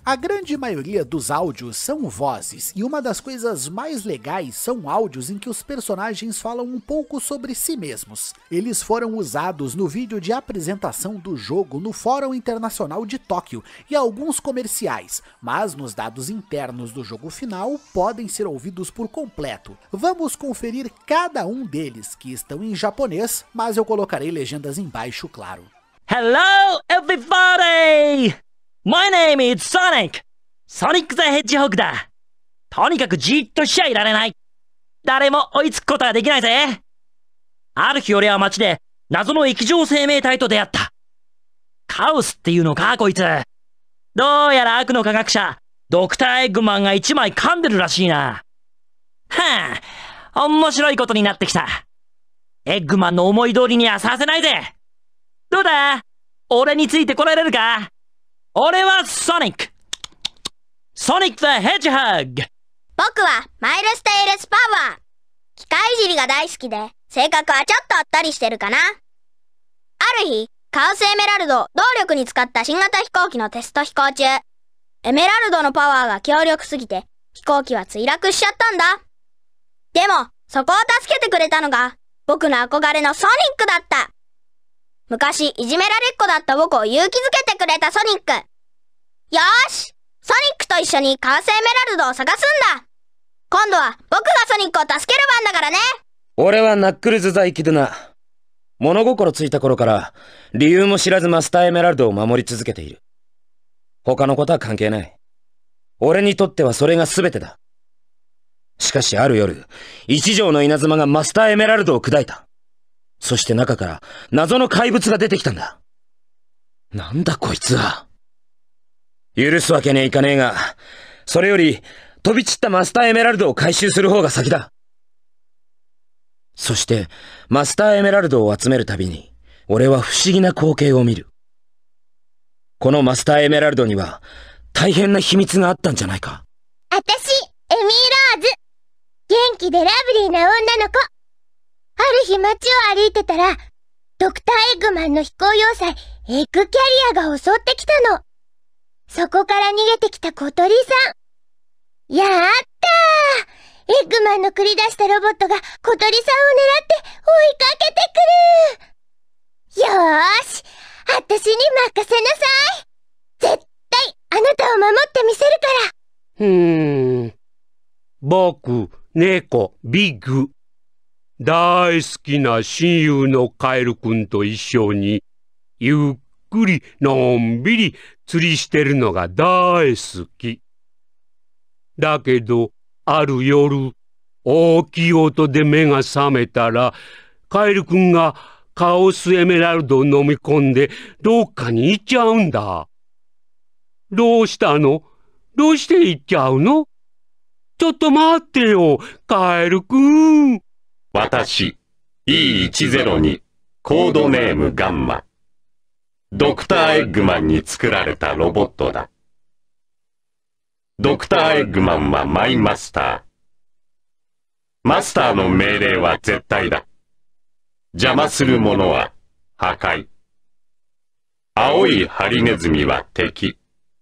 A grande maioria dos áudios são vozes, e uma das coisas mais legais são áudios em que os personagens falam um pouco sobre si mesmos. Eles foram usados no vídeo de apresentação do jogo no Fórum Internacional de Tóquio e alguns comerciais, mas nos dados internos do jogo final podem ser ouvidos por completo. Vamos conferir cada um deles, que estão em japonês, mas eu colocarei legendas embaixo, claro. Hello, everybody! My name is Sonic! Sonic the Hedgehog だ! とにかくじっとしちゃいられない。誰も追いつくことができないぜ。ある日俺は街で謎の液状生命体と出会った。カオスっていうのか、こいつ。どうやら悪の科学者、ドクターエッグマンが一枚噛んでるらしいな。はぁ、面白いことになってきた。エッグマンの思い通りにはさせないぜ。どうだ？俺についてこられるか？俺はソニック。ソニック・ザ・ヘッジホッグ。 僕はマイルステイレス・パワー。機械いじりが大好きで、性格はちょっとあったりしてるかな。ある日、カオスエメラルドを動力に使った新型飛行機のテスト飛行中、エメラルドのパワーが強力すぎて、飛行機は墜落しちゃったんだ。でも、そこを助けてくれたのが、僕の憧れのソニックだった。昔いじめられっ子だった僕を勇気づけてくれたソニック。よーし、ソニックと一緒にカオスエメラルドを探すんだ。今度は僕がソニックを助ける番だからね。 俺はナックルズ在機でな。物心ついた頃から理由も知らずマスターエメラルドを守り続けている。他のことは関係ない。俺にとってはそれが全てだ。しかしある夜、一条の稲妻がマスターエメラルドを砕いた。そして中から謎の怪物が出てきたんだ。なんだこいつは。許すわけねえいかねえが、それより飛び散ったマスターエメラルドを回収する方が先だ。そしてマスターエメラルドを集めるたびに、俺は不思議な光景を見る。このマスターエメラルドには大変な秘密があったんじゃないか。 あたし、エミー・ローズ。元気でラブリーな女の子。ある日街を歩いてたら、ドクターエッグマンの飛行要塞、エッグキャリアが襲ってきたの。そこから逃げてきた小鳥さん。やったー！エッグマンの繰り出したロボットが小鳥さんを狙って追いかけてくる。よーし、あたしに任せなさい。絶対あなたを守ってみせるから。 僕、猫、ビッグ。大好きな親友のカエルくんと一緒に、ゆっくりのんびり釣りしてるのが大好き。だけど、ある夜、大きい音で目が覚めたら、カエルくんがカオスエメラルドを飲み込んで、どっかに行っちゃうんだ。どうしたの？どうして行っちゃうの？ちょっと待ってよ、カエルくん。 私、E102、コードネームガンマ。ドクターエッグマンに作られたロボットだ。ドクターエッグマンはマイマスター。マスターの命令は絶対だ。邪魔するものは破壊。青いハリネズミは敵。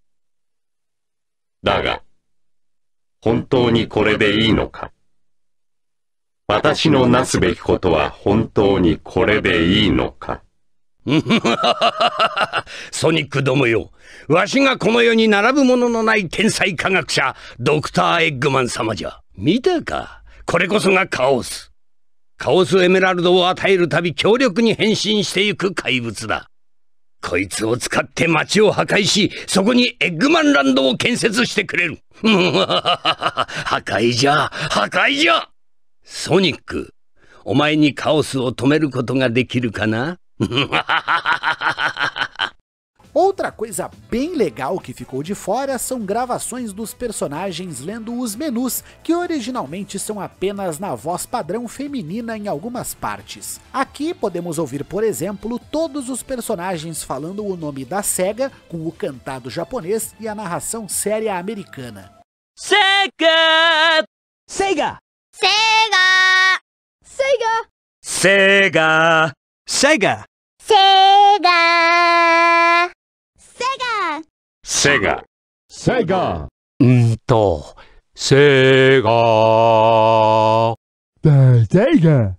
だが、本当にこれでいいのか？私のなすべきことは本当にこれでいいのか？ ソニックどもよ。わしがこの世に並ぶもののない天才科学者、ドクターエッグマン様じゃ。見たか？これこそがカオス。カオスエメラルドを与えるたび強力に変身していく怪物だ。こいつを使って街を破壊し、そこにエッグマンランドを建設してくれる。破壊じゃ、破壊じゃ。ソニック、お前にカオスを止めることができるかな？ Outra coisa bem legal que ficou de fora são gravações dos personagens lendo os menus, que originalmente são apenas na voz padrão feminina em algumas partes. Aqui podemos ouvir, por exemplo, todos os personagens falando o nome da SEGA, com o cantado japonês e a narração séria americana. SEGA! SEGA! SEGA! SEGA! SEGA! SEGA! SEGA! SEGA! SEGA! Sega. Sega. Sega.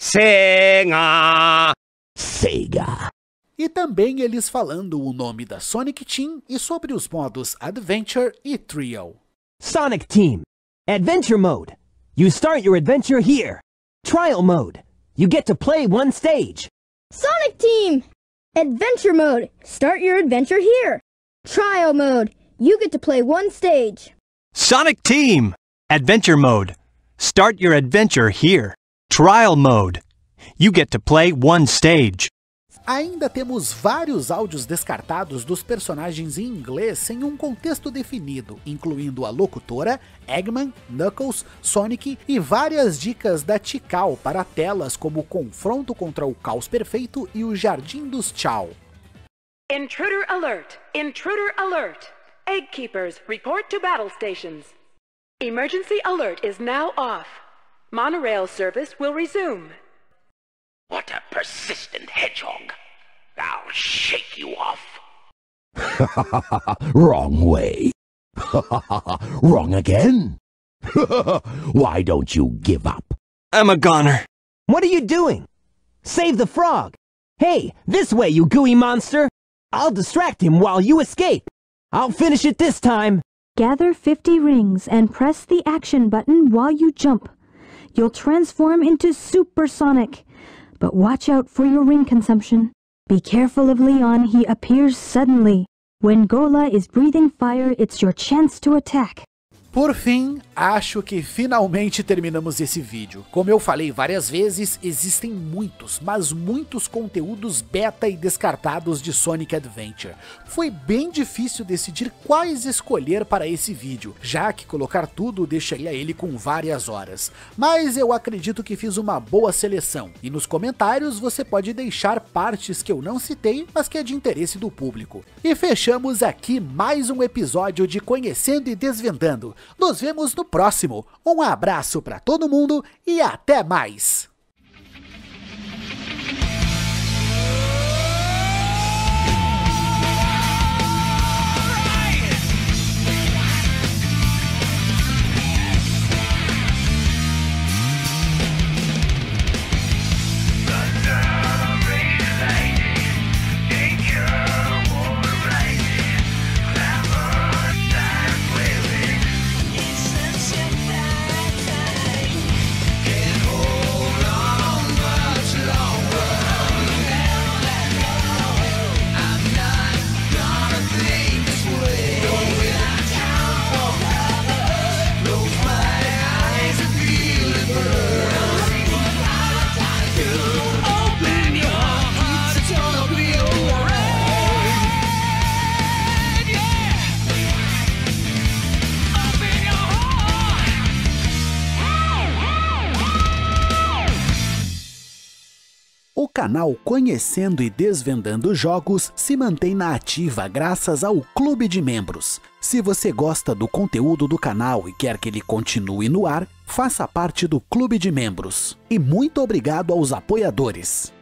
Sega. Sega. E também eles falando o nome da Sonic Team e sobre os modos Adventure e Trio. Sonic Team. Adventure Mode. You start your adventure here. Trial Mode. You get to play one stage. Sonic Team! Adventure Mode. Start your adventure here. Trial Mode. You get to play one stage. Sonic Team! Adventure Mode. Start your adventure here. Trial Mode. You get to play one stage. Ainda temos vários áudios descartados dos personagens em inglês sem um contexto definido, incluindo a locutora, Eggman, Knuckles, Sonic e várias dicas da Tikal para telas como o confronto contra o Caos Perfeito e o Jardim dos Tchau. Intruder alert! Intruder alert! Egg keepers, report to battle stations. Emergency alert is now off. Monorail service will resume. What a persistent hedgehog. I'll shake you off. Wrong way. Wrong again. Why don't you give up? I'm a goner. What are you doing? Save the frog. Hey, this way, you gooey monster. I'll distract him while you escape. I'll finish it this time. Gather 50 rings and press the action button while you jump. You'll transform into Super Sonic. But watch out for your ring consumption. Be careful of Leon, he appears suddenly. When Gola is breathing fire, it's your chance to attack. Por fim, acho que finalmente terminamos esse vídeo. Como eu falei várias vezes, existem muitos, mas muitos conteúdos beta e descartados de Sonic Adventure. Foi bem difícil decidir quais escolher para esse vídeo, já que colocar tudo deixaria ele com várias horas. Mas eu acredito que fiz uma boa seleção, e nos comentários você pode deixar partes que eu não citei, mas que é de interesse do público. E fechamos aqui mais um episódio de Conhecendo e Desvendando. Nos vemos no próximo. Um abraço para todo mundo e até mais! O canal Conhecendo e Desvendando Jogos se mantém na ativa graças ao Clube de Membros. Se você gosta do conteúdo do canal e quer que ele continue no ar, faça parte do Clube de Membros. E muito obrigado aos apoiadores.